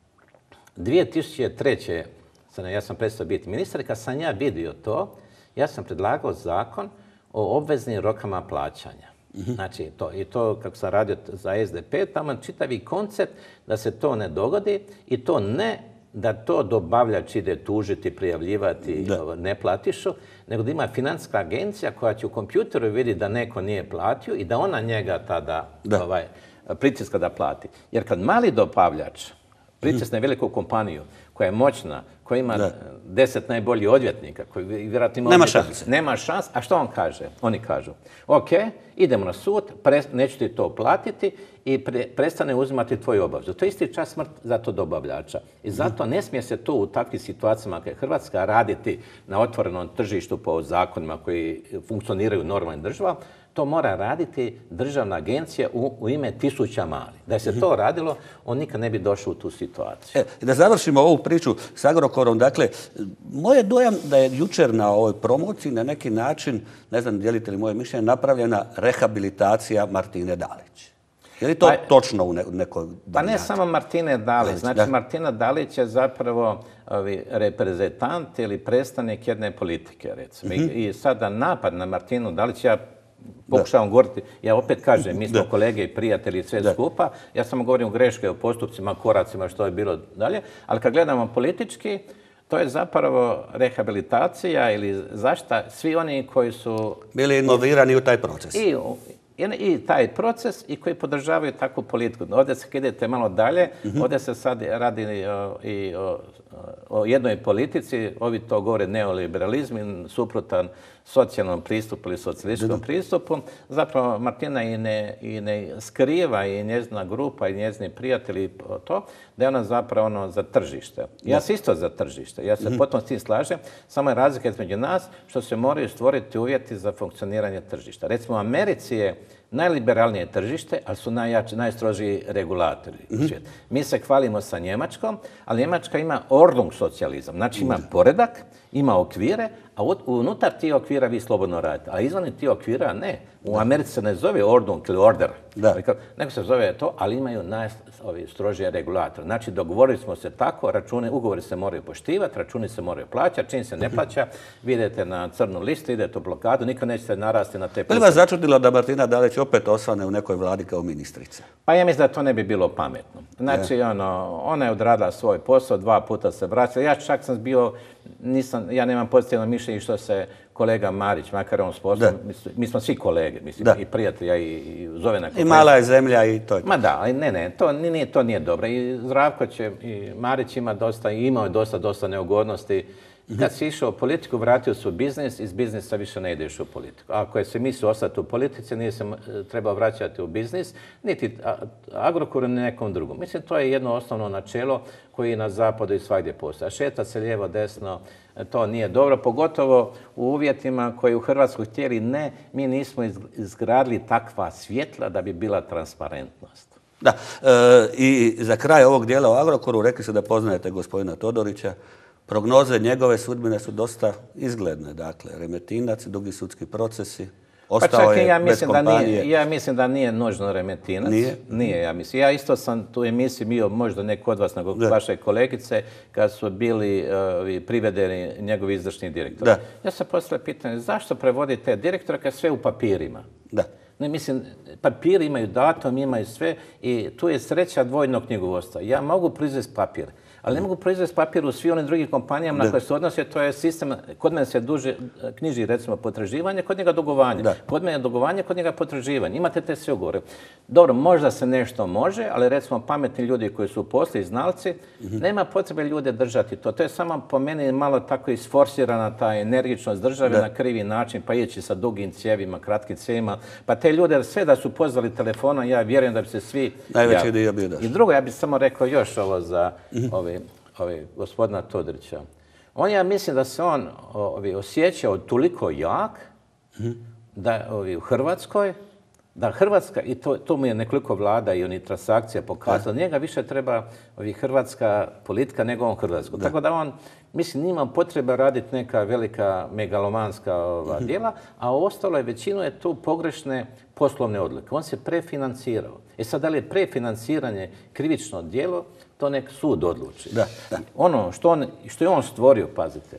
B: dvije tisuće treće. ja sam prestao biti ministar i kad sam ja vidio to, ja sam predlagao zakon o obveznim rokama plaćanja. Mm-hmm. Znači, to, i to kako sam radio za S D P, tamo je čitavi koncept da se to ne dogodi i to ne da to dobavljač ide tužiti, prijavljivati da. neplatišu, nego da ima financijska agencija koja će u kompjuteru vidjeti da neko nije platio i da ona njega tada ovaj, pritiska da plati. Jer kad mali dobavljač pritisne mm. veliku kompaniju koja je moćna, koja ima da. deset najboljih odvjetnika, koji vjerojatno ima...
A: Nema šanse.
B: Nema šans. A što on kaže? Oni kažu, ok, idemo na sud, pre, neću ti to platiti i pre, prestane uzimati tvoju obavezu. To je isti čas smrt za to dobavljača. I zato ne smije se to u takvim situacijama kao je Hrvatska raditi na otvorenom tržištu po zakonima koji funkcioniraju u normalnim državama. To mora raditi državna agencija u, u ime tisuća malih. Da je se to radilo, on nikad ne bi došao u tu situaciju.
A: E, da završimo ovu priču s Agrokorom. Dakle, moj je dojam da je jučer na ovoj promociji na neki način, ne znam dijelite li moje mišljenje, napravljena rehabilitacija Martine Dalić. Je li to pa, točno u nekoj...
B: Pa ne samo Martine Dalić. Znači, da. Martina Dalić je zapravo ovi, reprezentant ili predstavnik jedne politike, recimo. Mm-hmm. I, I sada napad na Martinu Dalić, ja pokušavam govoriti, ja opet kažem, mi smo da. kolege i prijatelji sve da. skupa, ja samo govorim o greške, o postupcima, koracima, što je bilo dalje, ali kad gledamo politički, to je zapravo rehabilitacija ili zašta svi oni koji su...
A: bili involvirani u taj proces.
B: I, i, i taj proces i koji podržavaju takvu politiku. Ovdje se idete malo dalje, mm-hmm. ovdje se sad radi o, i o, o jednoj politici, ovi to govore neoliberalizm, suprotan socijalnom pristupu ili socijalističkom pristupu. Zapravo Martina i ne, i ne skriva i njezina grupa i njezini prijatelji to, da je ona zapravo ono za tržište. Ja sam isto za tržište, ja se mm-hmm. potom s tim slažem, samo je razlika između nas što se moraju stvoriti uvjeti za funkcioniranje tržišta. Recimo u Americi je najliberalnije tržište, ali su najjači, najstrožiji regulatori. Mm-hmm. Mi se hvalimo sa Njemačkom, ali Njemačka ima Ordnung socijalizam, znači ima poredak, ima okvire, a unutar tih okvira vi slobodno radite. A izvan tih okvira ne. U da. Americi se ne zove Ordnung ili order, nego se zove to, ali imaju najstrožije regulatore. Znači, dogovorili smo se tako, račune, ugovori se moraju poštivati, računi se moraju plaćati, čim se ne plaća, vi idete na crnu listu, idete u blokadu, nikad nećete narasti na te...
A: Pa li vas začudilo da Martina Dalić opet osvane u nekoj vladi kao ministrica?
B: Pa ja mislim da to ne bi bilo pametno. Znači, je. ono, ona je odradila svoj posao, dva puta se vraćala. Ja čak sam bio, nisam, ja nemam pozitivno mišljenje što se kolega Marić, makar on sposobno, mi smo svi kolege, mislim, da. i prijatelja i, i zove na...
A: I mala je zemlja i to je...
B: Ma da, ali ne, ne, to nije, to nije dobro. I Zdravko će, i Marić ima dosta, i imao je dosta, dosta neugodnosti Kad si išao u politiku, vratio se u biznis, iz biznisa više ne ideš u politiku. Ako je se mislio ostati u politici, nije se trebao vraćati u biznis, niti Agrokoru, ni nekom drugom. Mislim, to je jedno osnovno načelo koje na zapadu i svagdje postoji. A šeta se lijevo, desno, to nije dobro, pogotovo u uvjetima koji u Hrvatskoj htjeli ne, mi nismo izgradili takva svjetla da bi bila transparentnost.
A: Da, e, i za kraj ovog dijela o Agrokoru rekli ste da poznajete gospodina Todorića. Prognoze njegove sudbine su dosta izgledne. Dakle, Remetinac, dugi sudski procesi, ostao
B: pa čak
A: je
B: ja
A: bez
B: mislim
A: kompanije.
B: Da nije, ja mislim da nije nužno Remetinac.
A: Nije?
B: Nije, ja mislim. Ja isto sam tu emisiji bio, možda neko od vas, nego vaše kolegice, kad su bili uh, privedeni njegovi izvršni direktori.
A: Da.
B: Ja sam postavio pitanje, zašto prevodite direktora kad sve u papirima?
A: Da.
B: Ne, mislim, papiri imaju datum, imaju sve i tu je sreća dvojnog knjigovodstva. Ja mogu proizvesti papir, ali ne mogu proizvesti papir u svi onim drugim kompanijama na koje se odnose, to je sistem, kod mene se duže knjiži recimo potraživanje, kod njega dugovanje. Da. Kod mene je dugovanje, kod njega potraživanje. Imate te sve ugovore. Dobro, možda se nešto može, ali recimo pametni ljudi koji su u poslu i znalci, mm-hmm. nema potrebe ljude držati to. To je samo po meni malo tako isforsirana ta energičnost države da. Na krivi način, pa ići sa dugim cijevima, kratkim cijevima, pa te ljude sve da su pozvali telefonom, ja vjerujem da bi se svi...
A: Najveći dio bio došao.
B: I drugo, ja bih samo rekao još ovo za mm-hmm. ove, ove, gospodina Todorića. On, ja mislim da se on ovi, osjećao toliko jak mm-hmm. da ovi, u Hrvatskoj, da Hrvatska, i to, to mu je nekoliko vlada i oni transakcija pokazala, njega više treba ovi, hrvatska politika nego on Hrvatsku. Da. Tako da on, mislim, nima potreba raditi neka velika megalomanska ova, mm-hmm. djela, a ostalo je većinu je tu pogrešne poslovne odluke. On se prefinancirao. E sad, da li je prefinanciranje krivično djelo, to nek sud odluči. Da, da. Ono što, on, što je on stvorio, pazite,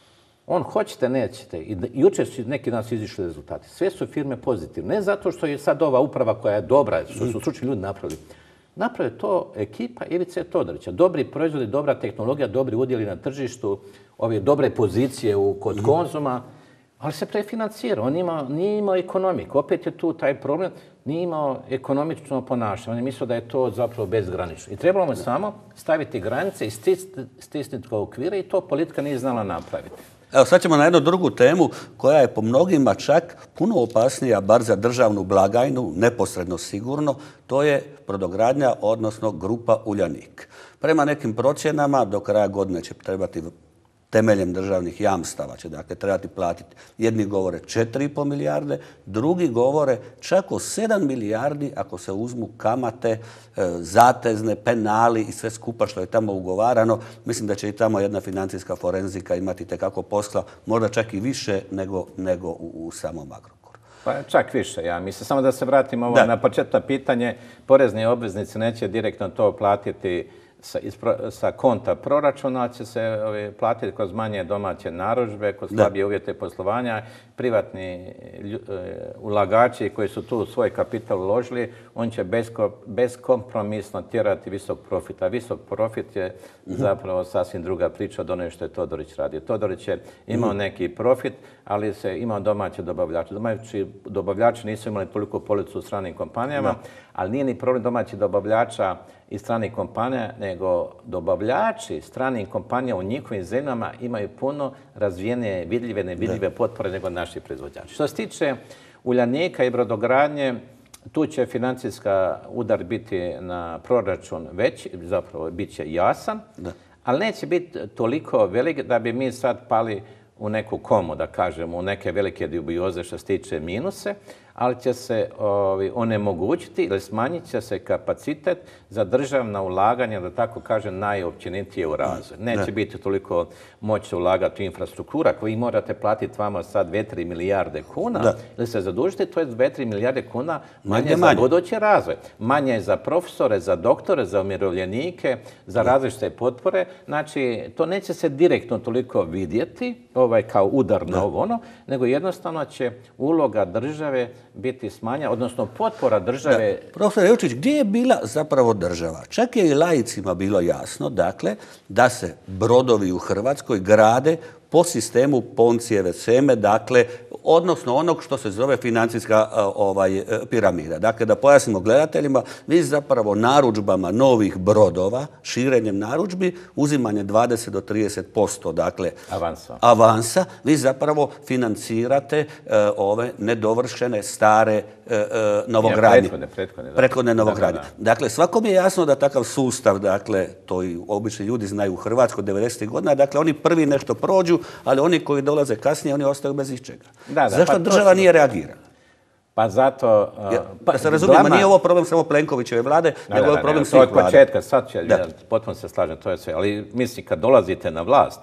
B: on hoćete, nećete, i jučer su neki nas izišli rezultati. Sve su firme pozitivne. Ne zato što je sad ova uprava koja je dobra, što su stručni ljudi napravili. Napravio to ekipa Ivice Todorića. Dobri proizvodi, dobra tehnologija, dobri udjeli na tržištu, ove dobre pozicije u, kod mm. Konzuma, ali se prefinancira. On ima, nije imao ekonomiku. Opet je tu taj problem. Nije imao ekonomično ponašanje. On je mislio da je to zapravo bezgranično. I trebalo mu samo staviti granice i stisniti kao okvire i to politika nije znala napraviti.
A: Evo, sad ćemo na jednu drugu temu koja je po mnogima čak puno opasnija, bar za državnu blagajnu, neposredno sigurno, to je brodogradnja, odnosno grupa Uljanik. Prema nekim procjenama do kraja godine će trebati temeljem državnih jamstava će dakle trebati platiti. Jedni govore četiri i pol milijarde, drugi govore čak o sedam milijardi ako se uzmu kamate, zatezne, penali i sve skupa što je tamo ugovarano. Mislim da će i tamo jedna financijska forenzika imati tekako posla, možda čak i više nego, nego u, u samom Agrokoru.
B: Pa čak više, ja mislim. Samo da se vratimo ovo na početno pitanje. Porezni obveznici neće direktno to platiti Sa, sa konta proračuna, će se ovi, platiti kroz manje domaće narudžbe, kroz slabije uvjete poslovanja. Privatni lju, e, ulagači koji su tu svoj kapital uložili, on će besko, beskompromisno tjerati visok profit. A visok profit je mm-hmm. zapravo sasvim druga priča od one što je Todorić radio. Todorić je imao mm-hmm. neki profit, ali se imao domaće dobavljače. Domaći dobavljači nisu imali toliko policu u stranim kompanijama, no. ali nije ni problem domaćih dobavljača i stranih kompanija, nego dobavljači stranih kompanija u njihovim zemljama imaju puno razvijene, vidljive, nevidljive da. potpore nego naši proizvođači. Što se tiče Uljanika i brodogradnje, tu će financijska udar biti na proračun veći, zapravo bit će jasan, da. ali neće biti toliko velik da bi mi sad pali u neku komu, da kažemo, u neke velike dubioze što se tiče minuse, ali će se ovi, onemogućiti ili smanjit će se kapacitet za državna ulaganja, da tako kažem, najopćenitije u razvoj. Neće ne. biti toliko moći ulagati u infrastruktura koji morate platiti vama sad dvije do tri milijarde kuna da. ili se zadužiti, to je dvije do tri milijarde kuna manje, manje za manje. budući razvoj. Manje je za profesore, za doktore, za umirovljenike, za različite potpore. Znači, to neće se direktno toliko vidjeti, ovaj, kao udar na ovo ono, nego jednostavno će uloga države biti smanja, odnosno potpora države...
A: Da. Profesor Jevčić, gdje je bila zapravo država? Čak je i laicima bilo jasno, dakle, da se brodovi u Hrvatskoj grade po sistemu Poncijeve šeme, dakle, odnosno onog što se zove financijska ovaj, piramida. Dakle, da pojasnimo gledateljima, vi zapravo narudžbama novih brodova, širenjem narudžbi, uzimanje dvadeset do trideset posto dakle,
B: avansa.
A: avansa, vi zapravo financirate uh, ove nedovršene, stare uh, novogradnje.
B: Prethodne, prethodne. Da.
A: Prethodne novogradnje.
B: Da, da, da.
A: Dakle, svakom je jasno da takav sustav, dakle, to i obični ljudi znaju u Hrvatskoj devedesetih godina, dakle, oni prvi nešto prođu, ali oni koji dolaze kasnije, oni ostaju bez ičega.
B: Da, da,
A: zašto
B: pa
A: država
B: to...
A: nije reagirala?
B: Pa zato... Uh,
A: ja, pa, da se razumijemo, glavna... nije ovo problem samo Plenkovićeve vlade, da, nego je da, problem ne, svih vlada.
B: Od početka, sad će, ja, potpuno se slažem, to je sve. Ali mislim, kad dolazite na vlast,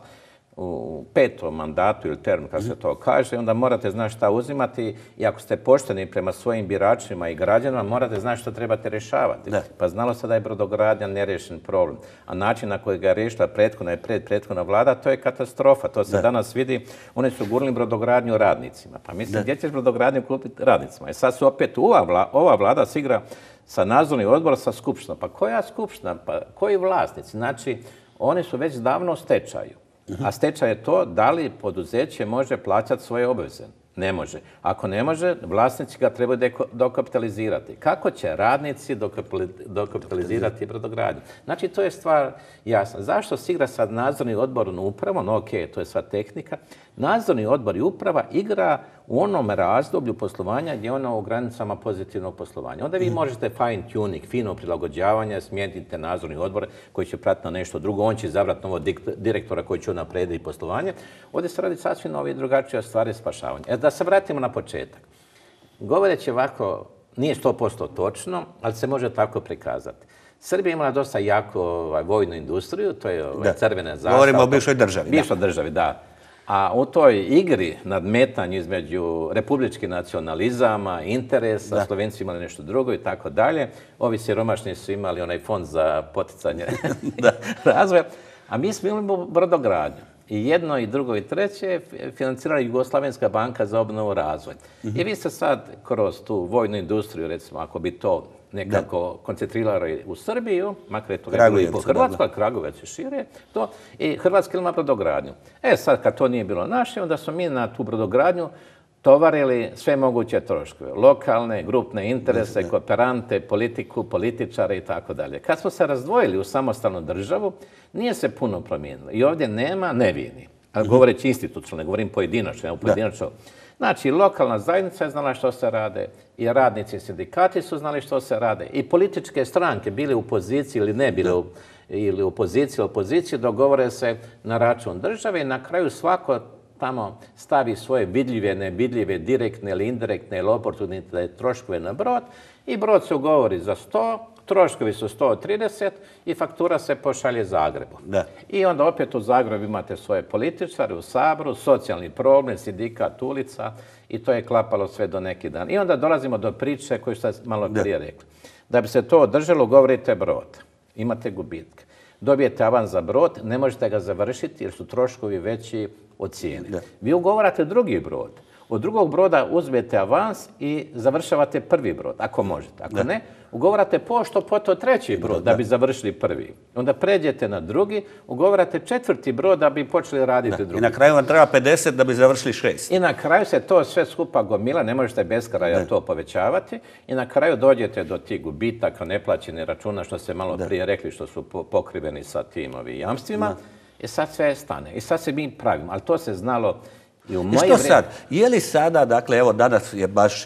B: u petom mandatu ili terminu, kako se to kaže, onda morate znati šta uzimati i ako ste pošteni prema svojim biračima i građanima, morate znati što trebate rješavati. Da. Pa znalo se da je brodogradnja nerješen problem. A način na koji ga je riješila prethodna i pred prethodna vlada, to je katastrofa. To se da. danas vidi. Oni su gurnuli brodogradnju radnicima. Pa mislim, gdje ćeš brodogradnju kupiti radnicima? I sad su opet ova, vla, ova vlada se igra sa nadzorni odbor, sa skupštinom. Pa koja skupština? Pa koji vlasnici? Znači, oni su već davno u stečaju. A stečaj je to da li poduzeće može plaćati svoje obveze. Ne može. Ako ne može, vlasnici ga trebaju dokapitalizirati. Kako će radnici dokapitalizirati brodogradnju? Znači, to je stvar jasna. Zašto se igra sad nadzorni odbor u upravom? No, ok, to je sva tehnika. Nadzorni odbor i uprava igra u onom razdoblju poslovanja gdje je ono u granicama pozitivnog poslovanja. Onda vi možete fine tuning, fino prilagođavanje, smijenite nadzorni odbor koji će pratiti na nešto drugo, on će izabrati novog direktora koji će unaprijediti poslovanje. Ovdje se radi sasvim nove i drugačije stvari spašavanja. E, da se vratimo na početak. Govoreći ovako, nije sto posto točno, ali se može tako prikazati. Srbija imala dosta jako ovaj, vojnu industriju, to je ovaj, crvena zastava.
A: Govorimo o bivšoj državi.
B: Bivšoj državi, da. A u toj igri nadmetanju između republičkih nacionalizama, interesa, da. Slovenci imali nešto drugo i tako dalje, ovi siromašni su imali onaj fond za poticanje razvoja, a mi smo imali brodogradnju. I jedno, i drugo, i treće financirala Jugoslavenska banka za obnovu razvoj. Mm-hmm. I vi ste sad kroz tu vojnu industriju, recimo, ako bi to nekako da. koncentrirali u Srbiju, makar je to bilo i po Hrvatskoj, ali Kragujevac je šire, to, i Hrvatska ima brodogradnju. E sad, kad to nije bilo naše, onda smo mi na tu brodogradnju tovarili sve moguće troškove. Lokalne, grupne interese, da. kooperante, politiku, političare i tako dalje. Kad smo se razdvojili u samostalnu državu, nije se puno promijenilo. I ovdje nema nevini. A govoreći institucionalno, ne govorim pojedinačno, pojedinačno. Znači, lokalna zajednica je znala što se rade, i radnici i sindikati su znali što se rade, i političke stranke, bili u poziciji ili ne bili u, ili u poziciji ili opoziciji, dogovore se na račun države i na kraju svako tamo stavi svoje vidljive, nevidljive, direktne ili indirektne ili oportunitne troškove na brod i brod se ugovori za sto, troškovi su sto trideset i faktura se pošalje Zagrebu. Da. I onda opet u Zagrebu imate svoje političare u Saboru, socijalni problem, sindikat, ulica i to je klapalo sve do neki dan. I onda dolazimo do priče koju ste malo prije rekli. Da bi se to održalo, govorite brod. Imate gubitke. Dobijete avans za brod, ne možete ga završiti jer su troškovi veći od cijene. Da. Vi ugovarate drugi brod. Od drugog broda uzmete avans i završavate prvi brod, ako možete. Ako da. ne, ugovarate pošto poto treći brod da, da bi završili prvi. Onda pređete na drugi, ugovarate četvrti brod da bi počeli raditi da. drugi.
A: I na kraju vam treba pedeset da bi završili šest.
B: I na kraju se to sve skupa gomila, ne možete bez kraja to povećavati. I na kraju dođete do tih gubitaka, neplaćenih računa, što ste malo da. prije rekli, što su pokriveni sa tim ovim jamstvima. Da. I sad sve stane. I sad se mi pravimo. Ali to se znalo i u moje
A: vrijeme. I što sad? Je li sada, dakle, evo danas je baš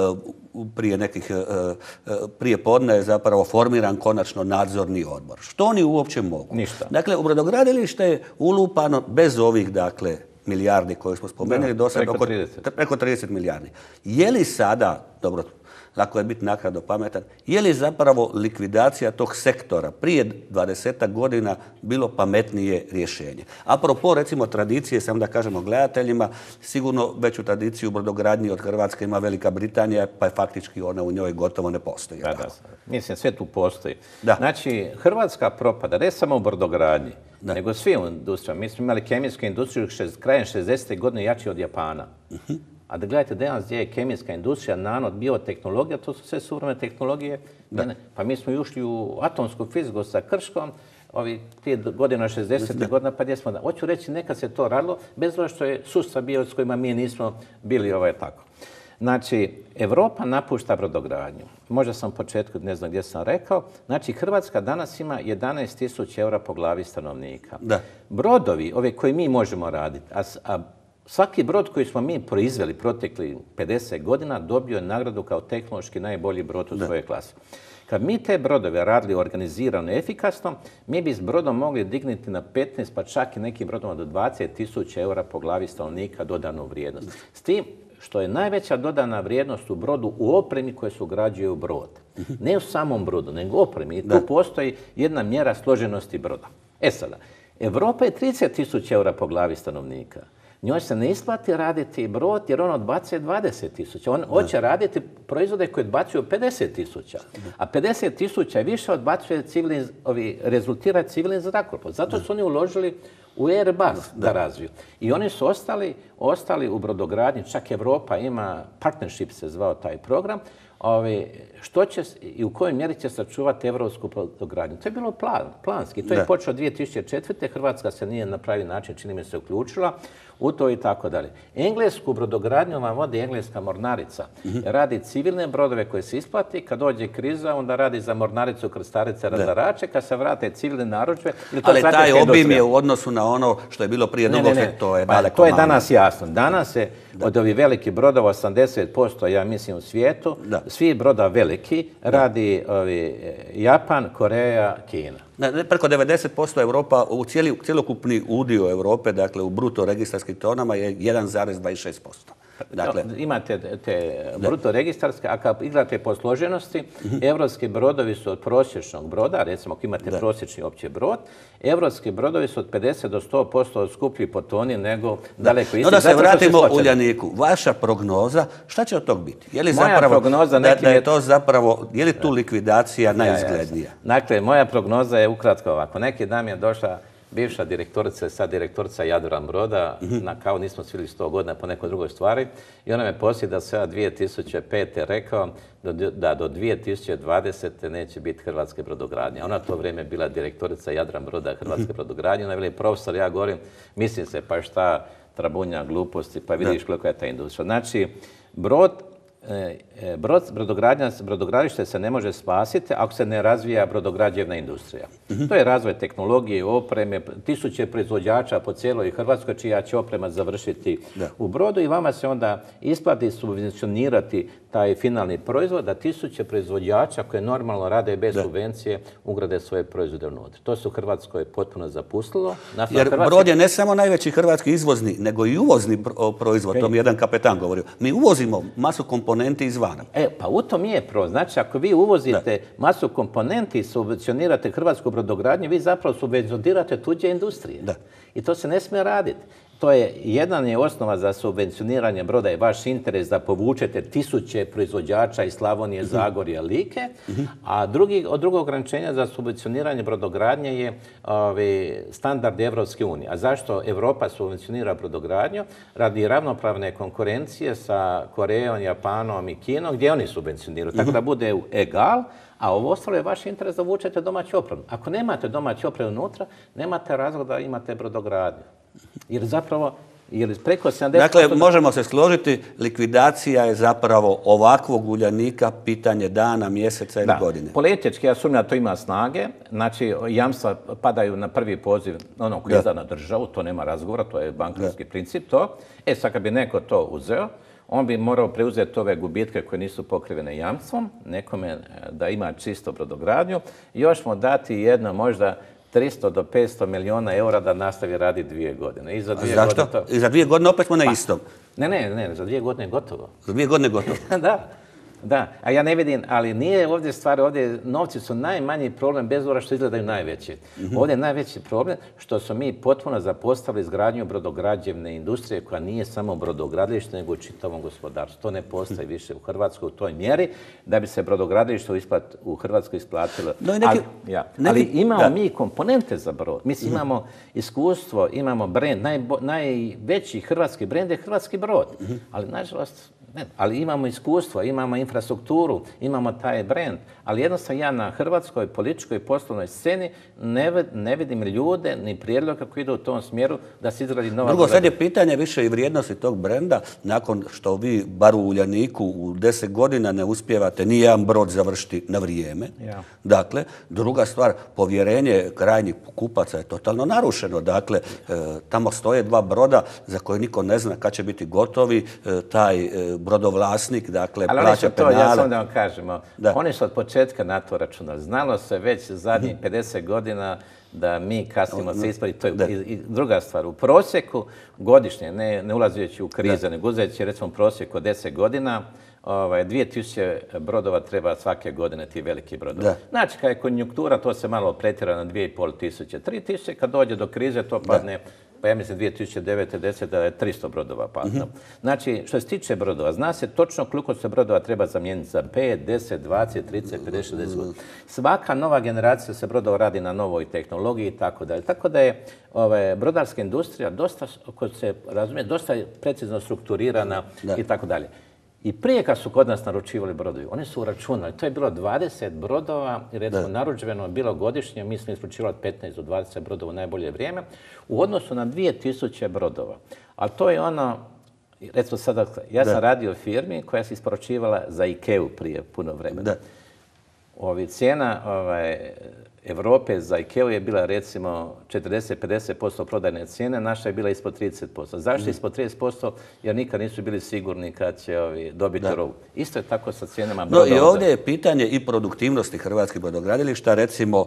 A: uh, prije nekih, uh, uh, prije podne je zapravo formiran konačno nadzorni odbor. Što oni uopće mogu?
B: Ništa.
A: Dakle, u brodogradilište je ulupano bez ovih, dakle, milijardi koje smo spomenuli, do sad
B: preko,
A: oko,
B: trideset.
A: preko trideset milijardi. Je li sada, dobro, lako je biti naknadno pametan, je li zapravo likvidacija tog sektora prije dvadesetak godina bilo pametnije rješenje? Apropo, recimo, tradicije, samo da kažemo gledateljima, sigurno veću tradiciju brodogradnji od Hrvatske ima Velika Britanija, pa je faktički ona u njoj gotovo ne postoji.
B: Da, da. Mislim, sve tu postoji. Da. Znači, Hrvatska propada, ne samo u brodogradnji, da. nego svi u industrijama. Mi smo imali kemijsku industriju šest, krajem šezdesetih godine jači od Japana. Uh-huh. A da gledajte danas gdje je kemijska industrija, nano, biotehnologija, to su sve suvremene tehnologije. Da. Pa mi smo ušli u atomsku fiziku sa Krškom, ovi tije godina šezdesetih godina, pa gdje smo da. Hoću reći, neka se to radilo, bez obzira što je sustav bio s kojima mi nismo bili ovaj tako. Znači, Europa napušta brodogradnju. Možda sam u početku, ne znam gdje sam rekao. Znači, Hrvatska danas ima jedanaest tisuća eura po glavi stanovnika.
A: Da.
B: Brodovi, ove koje mi možemo raditi, a, a svaki brod koji smo mi proizveli protekli pedeset godina dobio je nagradu kao tehnološki najbolji brod u svojoj klasi. Kad mi te brodove radili organizirano i efikasno, mi bi s brodom mogli dignuti na petnaest, pa čak i nekim brodom do dvadeset tisuća eura po glavi stanovnika dodanu vrijednost. S tim što je najveća dodana vrijednost u brodu u opremi koje se ugrađuje u brod. Ne u samom brodu, nego u opremi. I tu postoji jedna mjera složenosti broda. E sada, Europa je trideset tisuća eura po glavi stanovnika. Njoj se ne isplati raditi brod jer on odbacuje dvadeset tisuća. On hoće raditi proizvode koje odbacuju pedeset tisuća. A pedeset tisuća više odbacuje civilni, ovi, rezultira civilni zrakoplov. Zato su oni uložili u Airbus da razviju. I oni su ostali, ostali u brodogradnji. Čak Europa ima, partnership se zvao taj program, Ove, što će i u kojoj mjeri će sačuvati evropsku brodogradnju. To je bilo plan, planski. To je počelo dvije tisuće četvrte. Hrvatska se nije na pravi način, čini mi se, uključila u to i tako dalje. Englesku brodogradnju vam vodi engleska mornarica. Radi civilne brodove koje se isplati. Kad dođe kriza, onda radi za mornaricu, krstarice, razarače. Kad se vrate civilne narudžbe...
A: Ali taj obim je u odnosu na ono što je bilo prije dugo, to je daleko
B: To je danas jasno. Danas se od ovih velikih brodova, osamdeset posto, ja mislim, u svijetu, svi broda veliki radi Japan, Koreja, Kina.
A: Preko devedeset posto Europa, u cjelokupni udio Europe, dakle u bruto registarskim tonama je jedan zarez dvadeset šest posto.
B: Dakle, imate te bruto registarske, a kad igrate po složenosti, evropski brodovi su od prosječnog broda, recimo ako imate prosječni opći brod, evropski brodovi su od pedeset do sto posto skuplji po toni nego daleko isti.
A: No da se vratimo Uljaniku. Vaša prognoza, šta će od tog biti? Je li
B: moja prognoza
A: da, da je to zapravo, je li tu likvidacija najizglednija?
B: Dakle, moja prognoza je ukratko ovako. Neki dan je došla bivša direktorica, sad direktorica Jadran broda, na kao nismo svili sto godina po nekoj drugoj stvari, i ona me poslije da se ja dvije tisuće pete rekao da do dvije tisuće dvadesete neće biti hrvatske brodogradnje. Ona to vrijeme bila direktorica Jadran broda hrvatske brodogradnje. Ona je veli, profesor, ja govorim, mislim se pa šta trabunja gluposti, pa vidiš koliko je ta industrija. Znači, brod Brod, brodogradnja, brodogradilište se ne može spasiti ako se ne razvija brodograđevna industrija. To je razvoj tehnologije, opreme, tisuće proizvođača po cijeloj Hrvatskoj čija će oprema završiti u brodu i vama se onda isplati subvencionirati taj finalni proizvod da tisuće proizvođača koje normalno rade bez subvencije ugrade svoje proizvode unutra. To se u Hrvatskoj potpuno zapustilo.
A: Jer brod je ne samo najveći hrvatski izvozni, nego i uvozni proizvod. To mi jedan kapetan govorio. Mi uvozimo masu komponenti izvana.
B: E, pa u tom je pro. Znači, ako vi uvozite masu komponenti i subvencionirate hrvatsku brodogradnju, vi zapravo subvencionirate tuđe industrije. I to se ne smije raditi. To je, jedan je osnova za subvencioniranje broda je vaš interes da povučete tisuće proizvođača iz Slavonije, Zagorja, Like, a drugi, od drugog ograničenja za subvencioniranje brodogradnje je ovi, standard Evropske unije. A zašto Europa subvencionira brodogradnju? Radi ravnopravne konkurencije sa Korejom, Japanom i Kinom, gdje oni subvencioniraju. Tako da bude egal, a ovo ostalo je vaš interes da vučete domaću opremu. Ako nemate domaću opremu unutra, nemate razloga da imate brodogradnju. Jer zapravo, jer preko sedamdeset posto...
A: Dakle, možemo se složiti, likvidacija je zapravo ovakvog Uljanika pitanje dana, mjeseca ili godine.
B: Da, politički, ja sumnjam da to ima snage. Znači, jamstva padaju na prvi poziv ono koji izda na državu, to nema razgovora, to je bankarski princip, to. E, sad kad bi neko to uzeo, on bi morao preuzeti ove gubitke koje nisu pokrivene jamstvom, nekome da ima čisto brodogradnju, i još mu dati jedno možda tristo do petsto milijuna eura da nastavi raditi dvije godine. I za dvije
A: Zašto?
B: Godine to...
A: I za dvije godine opet smo na istom.
B: Ne, ne, ne, za dvije godine je gotovo.
A: Za dvije godine je gotovo?
B: Da. Da, a ja ne vidim, ali nije ovdje stvar, ovdje novci su najmanji problem bez obzira što izgledaju najveći. Ovdje je najveći problem što smo mi potpuno zapostavili izgradnju brodograđevne industrije koja nije samo brodogradilište nego u čitavom gospodarstvu. To ne postoji više u Hrvatskoj u toj mjeri da bi se brodogradilište u Hrvatskoj isplatilo. Ali, ja, ali imamo mi komponente za brod. Mi imamo iskustvo, imamo brend, najveći hrvatski brend je hrvatski brod. Ali nažalost Ne, ali imamo iskustvo, imamo infrastrukturu, imamo taj brand, ali jednostavno ja na hrvatskoj političkoj i poslovnoj sceni ne, ne vidim ljude ni prijedloga koji idu u tom smjeru da se izgradi nova...
A: Drugo, sad je pitanje više i vrijednosti tog brenda nakon što vi, bar u Uljaniku, u deset godina ne uspijevate ni jedan brod završiti na vrijeme.
B: Ja.
A: Dakle, druga stvar, povjerenje krajnjih kupaca je totalno narušeno. Dakle, e, tamo stoje dva broda za koje niko ne zna kad će biti gotovi, e, taj e, brodovlasnik, dakle,
B: ali
A: plaća penale.
B: Ali ja sam da vam kažemo,
A: da.
B: Oni su od početka na to računali. Znalo se već zadnjih pedeset godina da mi kasnimo se isplati. To je i, i druga stvar. U prosjeku godišnje, ne, ne ulazeći u krize, nego uzeći recimo prosjek od deset godina, ovaj, dvije tisuće brodova treba svake godine, ti veliki brodovi. Da. Znači, kad je konjunktura, to se malo pretjera na dvije i pol tisuće. Tri tisuće, kad dođe do krize, to padne... Da. Pa ja mislim dvije tisuće devete desete da je tristo brodova padno. Mm-hmm. Znači, što se tiče brodova, zna se točno koliko se brodova treba zamijeniti za pet, deset, dvadeset, trideset, pedeset, šezdeset godina. Svaka nova generacija se brodova radi na novoj tehnologiji i tako dalje. Tako da je ove, brodarska industrija dosta, ko se razumije, dosta precizno strukturirana da. I tako dalje. I prije kad su kod nas naručivali brodovi, oni su uračunali, to je bilo dvadeset brodova, i recimo narudžbeno je bilo godišnje, mi smo isplaćivali petnaest do dvadeset brodova u najbolje vrijeme, u odnosu na dvije tisuće brodova. Ali to je ono, recimo sada, ja sam da. radio u firmi koja se isporučivala za IKEA prije puno vremena. Da. Ovi cijena ovaj, Evrope za IKEA je bila recimo četrdeset do pedeset posto prodajne cijene, naša je bila ispod trideset posto. Zašto mm. ispod trideset posto? Jer nikad nisu bili sigurni kad će ovi, dobiti da. robu. Isto je tako sa cijenama brodova.
A: No i ovdje je pitanje i produktivnosti hrvatskih brodogradilišta, recimo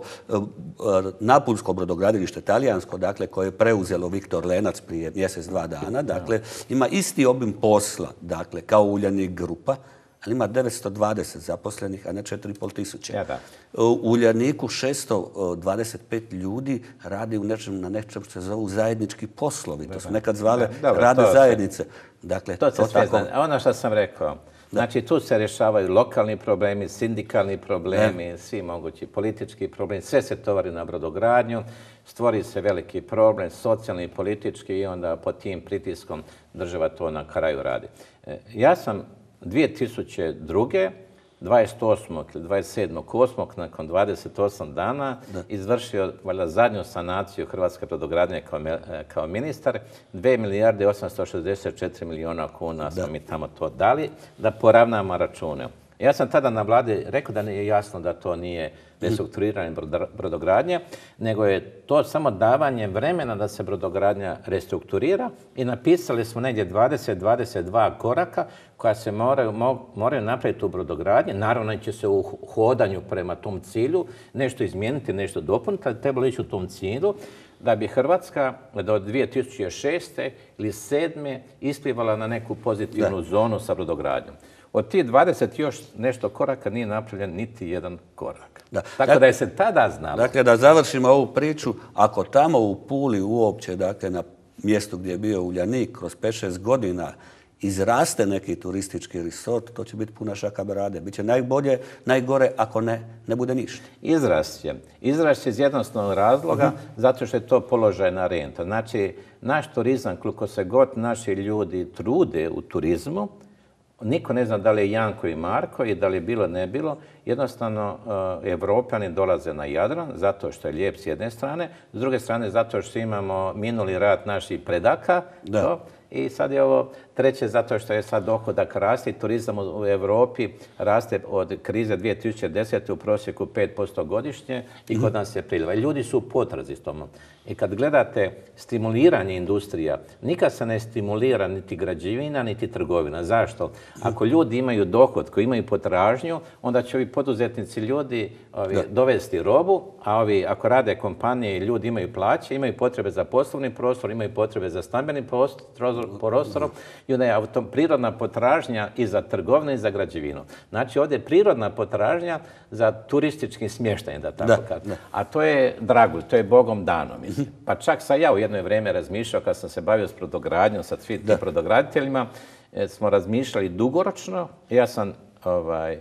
A: napunsko brodogradilište talijansko, dakle, koje je preuzelo Viktor Lenac prije mjesec, dva dana, dakle, ima isti obim posla, dakle, kao Uljanik grupa, ali ima devetsto dvadeset zaposlenih, a ne četiri i pol tisuće.
B: Ja, da.
A: U Uljaniku šesto dvadeset pet ljudi radi u nečem, na nečem što se zovu zajednički poslovi. To su nekad zvale da, dobro, rade zajednice. Dakle,
B: to se sve zna. Ono što sam rekao, znači tu se rješavaju lokalni problemi, sindikalni problemi, ne. svi mogući politički problemi, sve se tovari na brodogradnju, stvori se veliki problem, socijalni i politički i onda pod tim pritiskom država to na kraju radi. Ja sam dvije tisuće druge dvadeset osmog ili dvadeset sedmog osmog nakon dvadeset osam dana da. izvršio valjda zadnju sanaciju hrvatske brodogradnje kao, kao ministar. dvije milijarde osamsto šezdeset četiri milijuna kuna da. smo mi tamo to dali da poravnamo račune. Ja sam tada na vladi rekao da nije jasno da to nije restrukturiranje brodogradnje, nego je to samo davanje vremena da se brodogradnja restrukturira i napisali smo negdje dvadeset do dvadeset dva koraka koja se moraju, moraju napraviti u brodogradnji. Naravno će se u hodanju prema tom cilju nešto izmijeniti, nešto dopuniti, ali trebalo ići u tom cilju da bi Hrvatska do dvije tisuće šeste ili sedme isplivala na neku pozitivnu da. zonu sa brodogradnjom. Od tih dvadeset još nešto koraka nije napravljen niti jedan korak. Da. Tako dakle, da je se tada znalo.
A: Dakle, da završimo ovu priču, ako tamo u Puli uopće, dakle, na mjestu gdje je bio Uljanik, kroz pet šest godina izraste neki turistički resort, to će biti puna šaka brade. Biće najbolje, najgore, ako ne, ne bude ništa.
B: Izrast je. Izrast je iz jednostavnog razloga, uh-huh. zato što je to položajna renta. Znači, naš turizam, koliko se god naši ljudi trude u turizmu, niko ne zna da li je Janko i Marko i da li je bilo, ne bilo. Jednostavno, uh, Evropljani dolaze na Jadran zato što je lijep s jedne strane, s druge strane zato što imamo minuli rat naših predaka. Da. To, i sad je ovo treće zato što je sad dohodak raste i turizam u Europi raste od krize dvije tisuće desete u prosjeku pet posto godišnje i kod nas je priliva. Ljudi su u potrazi s tom. I kad gledate stimuliranje industrija, nikad se ne stimulira niti građevina, niti trgovina. Zašto? Ako ljudi imaju dohod, koji imaju potražnju, onda će ovi poduzetnici ljudi ovi, dovesti robu, a ovi ako rade kompanije i ljudi imaju plaće, imaju potrebe za poslovni prostor, imaju potrebe za stambeni prostor i onda je autom, prirodna potražnja i za trgovinu i za građevinu. Znači ovdje je prirodna potražnja za turistički smještaj, da tako da, kažem. Da. A to je dragulj, to je Bogom dano, mislim. Pa čak sam ja u jedno vrijeme razmišljao, kad sam se bavio s brodogradnjom, sa svim tim brodograditeljima, smo razmišljali dugoročno. Ja sam ovaj,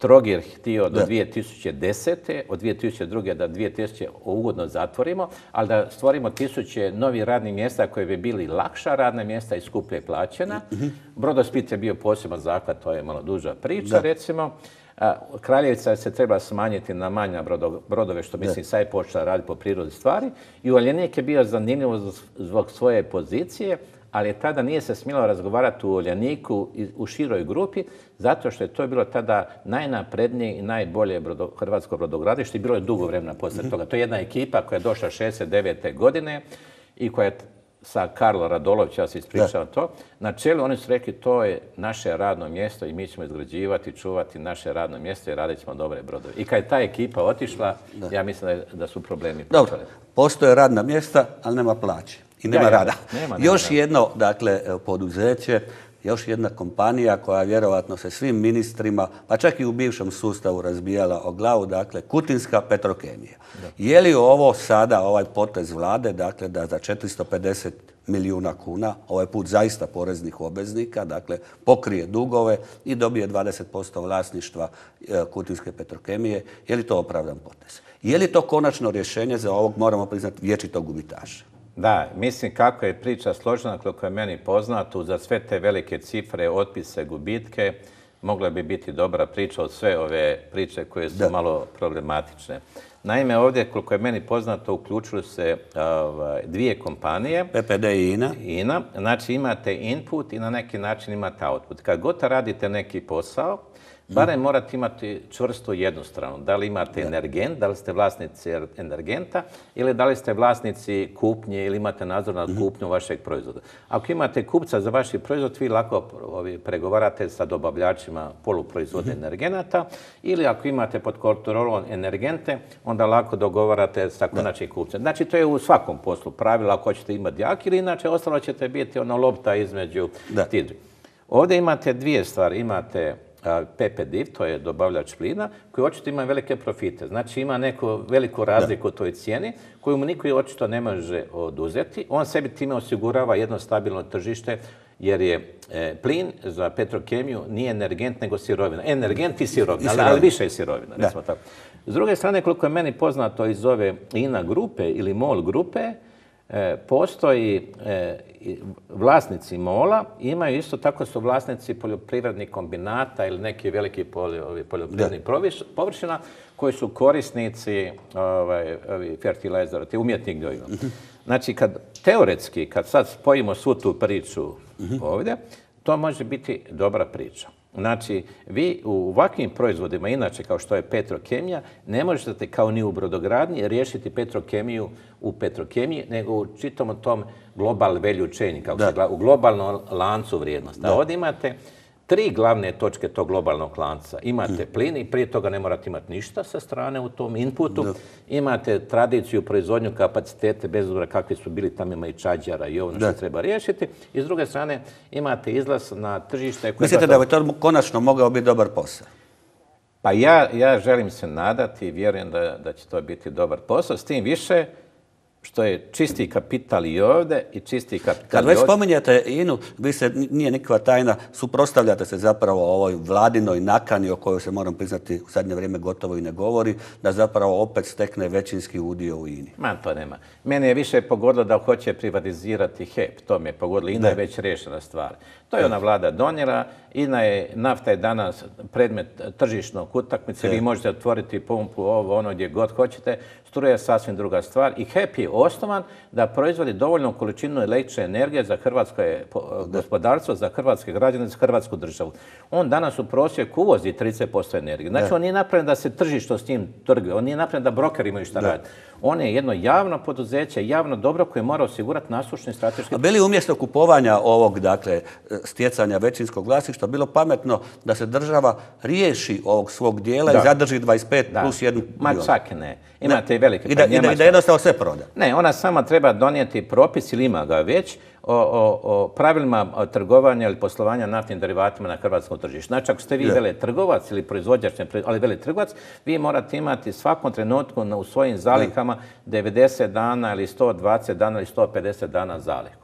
B: Trogir htio do dvije tisuće desete. od dvije tisuće druge. da dvije tisuće ugodno zatvorimo, ali da stvorimo tisuće novih radnih mjesta koje bi bili lakša radna mjesta i skuplje plaćena. Brodosplit je bio poseban zahvat, to je malo duža priča, recimo. Kraljevica se treba smanjiti na manja brodove, što mislim sad je počela raditi po prirodi stvari. I Uljanik je bio zanimljivo zbog svoje pozicije, ali tada nije se smjelo razgovarati u Uljaniku u široj grupi, zato što je to bilo tada najnaprednije i najbolje brodo, hrvatsko brodogradilište i bilo je dugo vremena poslije toga. To je jedna ekipa koja je došla šezdeset devete. godine i koja je sa Karlo Radolović, ja se ispričavam to, na čelu oni su rekli to je naše radno mjesto i mi ćemo izgrađivati, čuvati naše radno mjesto i radit ćemo dobre brodove. I kad je ta ekipa otišla, da. ja mislim da, je, da su problemi počeli.
A: Dobro, postoje radna mjesta, ali nema plaće. I nema ja, ja, rada.
B: Nema, nema,
A: još
B: nema.
A: jedno, dakle, poduzeće, još jedna kompanija koja vjerovatno se svim ministrima, pa čak i u bivšem sustavu razbijala o glavu, dakle, Kutinska Petrokemija. Da. Je li ovo sada, ovaj potez vlade, dakle, da za četiristo pedeset milijuna kuna, ovaj put zaista poreznih obveznika, dakle, pokrije dugove i dobije dvadeset posto vlasništva Kutinske Petrokemije, je li to opravdan potez? Je li to konačno rješenje za ovog, moramo priznati, vječitog gubitaša?
B: Da, mislim kako je priča složena, koliko je meni poznato, za sve te velike cifre, otpise, gubitke, mogla bi biti dobra priča od sve ove priče koje su da. malo problematične. Naime, ovdje, koliko je meni poznato, uključuju se ovaj, dvije kompanije.
A: P P D i INA.
B: INA. Znači imate input i na neki način imate output. Kad god radite neki posao, barem morate imati čvrstu jednu stranu. Da li imate energent, da li ste vlasnici energenta ili da li ste vlasnici kupnje ili imate nadzor nad kupnjom vašeg proizvoda. Ako imate kupca za vaš proizvod, vi lako pregovarate sa dobavljačima poluproizvoda energenata ili ako imate pod kontrolom energente, onda lako dogovarate sa konačnim kupcem. Znači, to je u svakom poslu pravilo ako hoćete imati jak ili inače ostalo ćete biti ono lopta između tih. Ovdje imate dvije stvari. Imate P P D I V, to je dobavljač plina, koji očito ima velike profite. Znači ima neku veliku razliku u toj cijeni koju mu niko očito ne može oduzeti. On sebi time osigurava jedno stabilno tržište jer je e, plin za Petrokemiju nije energent nego sirovina. Energent i sirovina, ali, ali više je sirovina. Recimo tako. S druge strane, koliko je meni poznato iz ove INA grupe ili MOL grupe, e, postoji e, vlasnici MOL-a, imaju isto tako su vlasnici poljoprivrednih kombinata ili neki veliki poljoprivrednih površina koji su korisnici ovaj, fertilizera, te umjetnih gnojiva. Znači, kad, teoretski, kad sad spojimo svu tu priču ovdje, to može biti dobra priča. Znači, vi u ovakvim proizvodima, inače kao što je Petrokemija, ne možete kao ni u brodogradnji riješiti Petrokemiju u Petrokemiji, nego u čitavom tom global value chain, kao se gleda, u globalnom lancu vrijednosti. A ovdje imate tri glavne točke tog globalnog lanca. Imate plin i prije toga ne morate imati ništa sa strane u tom inputu. Da. Imate tradiciju, proizvodnju, kapacitete, bez obzira kakvi su bili, tamo ima i čađara i ovo što treba riješiti. I s druge strane imate izlaz na tržište.
A: Mislite da bi to konačno mogao biti dobar posao?
B: Pa ja, ja želim se nadati i vjerujem da, da će to biti dobar posao. S tim više što je čisti kapital i ovdje i čisti kapital.
A: Kad već spominjete INA-u, vi se, nije nikakva tajna, suprotstavljate se zapravo ovoj vladinoj nakani o kojoj se, moram priznati, u zadnje vrijeme gotovo i ne govori, da zapravo opet stekne većinski udio u INA-i.
B: Ma, to nema. Mene je više pogodilo da hoće privatizirati H E P. To mi je pogodilo. INA je već rješena stvar. To je ona vlada donijela. INA je, nafta je danas predmet tržišnog utakmice. Vi možete otvoriti pumpu, ovo, ono, gdje god hoćete. Struja je sasvim druga stvar. I H E P je osnovan da proizvodi dovoljnu količinu električne energije za hrvatsko gospodarstvo, za hrvatske građane, za hrvatsku državu. On danas u prosjeku uvozi trideset posto energije. Znači, on nije napravljen da se tržišto s njim trguje. On nije napravljen da brokeri imaju šta raditi. On je jedno javno poduzeće, javno dobro koje mora osigurati nasušni strateški...
A: A bili umjesto kupovanja ovog, dakle, stjecanja većinskog vlasništva, bilo pametno da se država riješi ovog svog dijela i zadrži dvadeset pet plus jednu
B: Ma čak ne. Imate i velike...
A: I da, i da, i da jednostavno sve proda.
B: Ne, ona sama treba donijeti propis, ili ima ga već, o, o, o pravilima trgovanja ili poslovanja naftnim derivatima na hrvatskom tržištu. Znači, ako ste vi veletrgovac ili proizvođač, ali veletrgovac, vi morate imati svakom trenutku u svojim zalihama devedeset dana ili sto dvadeset dana ili sto pedeset dana zalihu.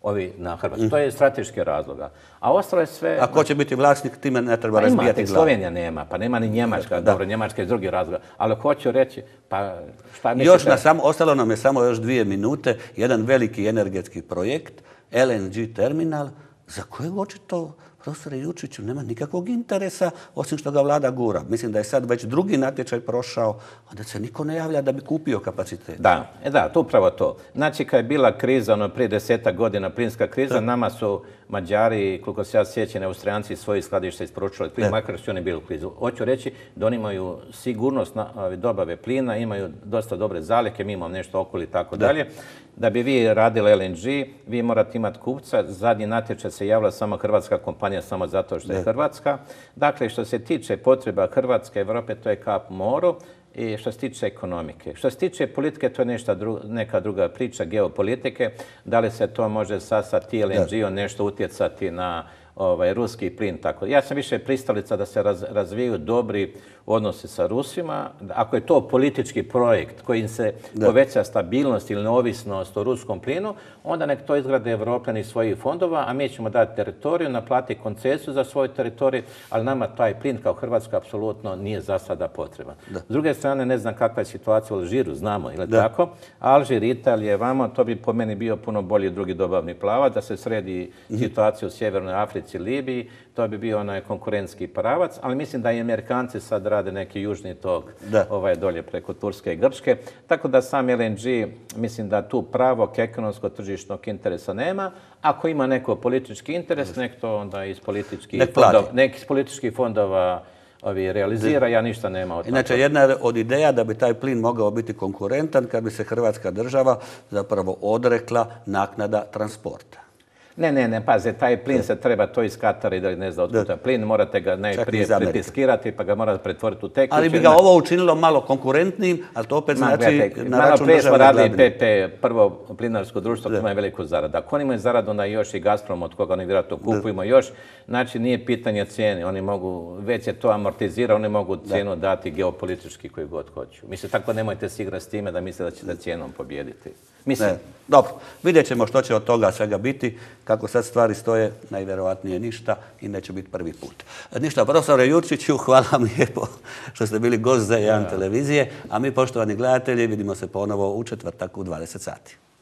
B: ovi na Hrvatsku. To je strateški razloga. A ostalo je sve...
A: A ko će biti vlasnik, time ne treba razbijati glavu.
B: Slovenija nema, pa nema ni Njemačka. Dobro, Njemačka je drugi razlog. Ali hoću reći, pa šta mislite...
A: Još na samo, ostalo nam je samo još dvije minute, jedan veliki energetski projekt, L N G terminal, za kojeg očito profesore Jurčiću nema nikakvog interesa, osim što ga vlada gura. Mislim da je sad već drugi natječaj prošao, a da se niko ne javlja da bi kupio kapacitet.
B: Da, e da, to upravo to. Znači, kad je bila kriza, ono prije desetak godina, plinska kriza, nama su Mađari, koliko se ja sjećam, Austrijanci svoji skladišta isporučili plin, makar su oni bili u krizu. Hoću reći da oni imaju sigurnost dobave plina, imaju dosta dobre zalihe, mi imamo nešto okoli i tako dalje. Da bi vi radili L N G, vi morate imati kupca. Zadnji natječaj se javila samo hrvatska kompanija, samo zato što je Hrvatska. Dakle, što se tiče potreba Hrvatske, Evrope, to je kap u moru. I što se tiče ekonomike. Što se tiče politike, to je nešto dru, neka druga priča, geopolitike. Da li se to može sad sa T L N G-om nešto utjecati na ovaj, ruski plin? Tako. Ja sam više pristalica da se raz, razvijaju dobri odnosi sa Rusima. Ako je to politički projekt kojim se da. poveća stabilnost ili neovisnost o ruskom plinu, onda nek to izgrade Evropljani svojih fondova, a mi ćemo dati teritoriju, naplati koncesiju za svoj teritorij, ali nama taj plin kao Hrvatska apsolutno nije za sada potreban. Da. S druge strane, ne znam kakva je situacija u Alžiru, znamo, ili da. tako? Alžir, Italije, vamo, to bi po meni bio puno bolji drugi dobavni plavac, da se sredi mm. situacija u Sjevernoj Africi, Libiji, to bi bio onaj konkurentski pravac, ali mislim da i Amerikanci sad rade neki južni tok ovaj, dolje preko Turske i Grčke. Tako da sam L N G, mislim da tu pravog ekonomskog tržišnog interesa nema. Ako ima neko politički interes, nek to onda iz političkih fondova, nek iz političkih fondova ovi realizira, ja ništa nema od toga.
A: Inače, jedna od ideja da bi taj plin mogao biti konkurentan kad bi se Hrvatska država zapravo odrekla naknada transporta.
B: Ne, ne, ne, paze, taj plin se treba to iz Katara i da ne zna otkuda plin, morate ga najprije pritiskirati pa ga morate pretvoriti u tekuće.
A: Ali bi ga ovo učinilo malo konkurentnim, ali to opet znači na račun državne glavine. Malo prije smo radili P P, prvo plinarsko društvo, koje ima veliku zaradu. Ako oni imaju zaradu, onda još i Gazprom, od koga oni vjerojatno kupujemo još, znači nije pitanje cijene, oni mogu, već je to amortizira, oni mogu cijenu dati geopolitički koji god hoću. Mislim, tako nemojte se igrati s time da mislite da ćete cijenom pobijediti. Mislim. Ne. Dobro, vidjet ćemo što će od toga svega biti. Kako sad stvari stoje, najvjerovatnije ništa i neće biti prvi put. Ništa, profesore Jurčiću, hvala vam lijepo što ste bili gost za jedan televizije, a mi, poštovani gledatelji, vidimo se ponovo u četvrtak u dvadeset sati.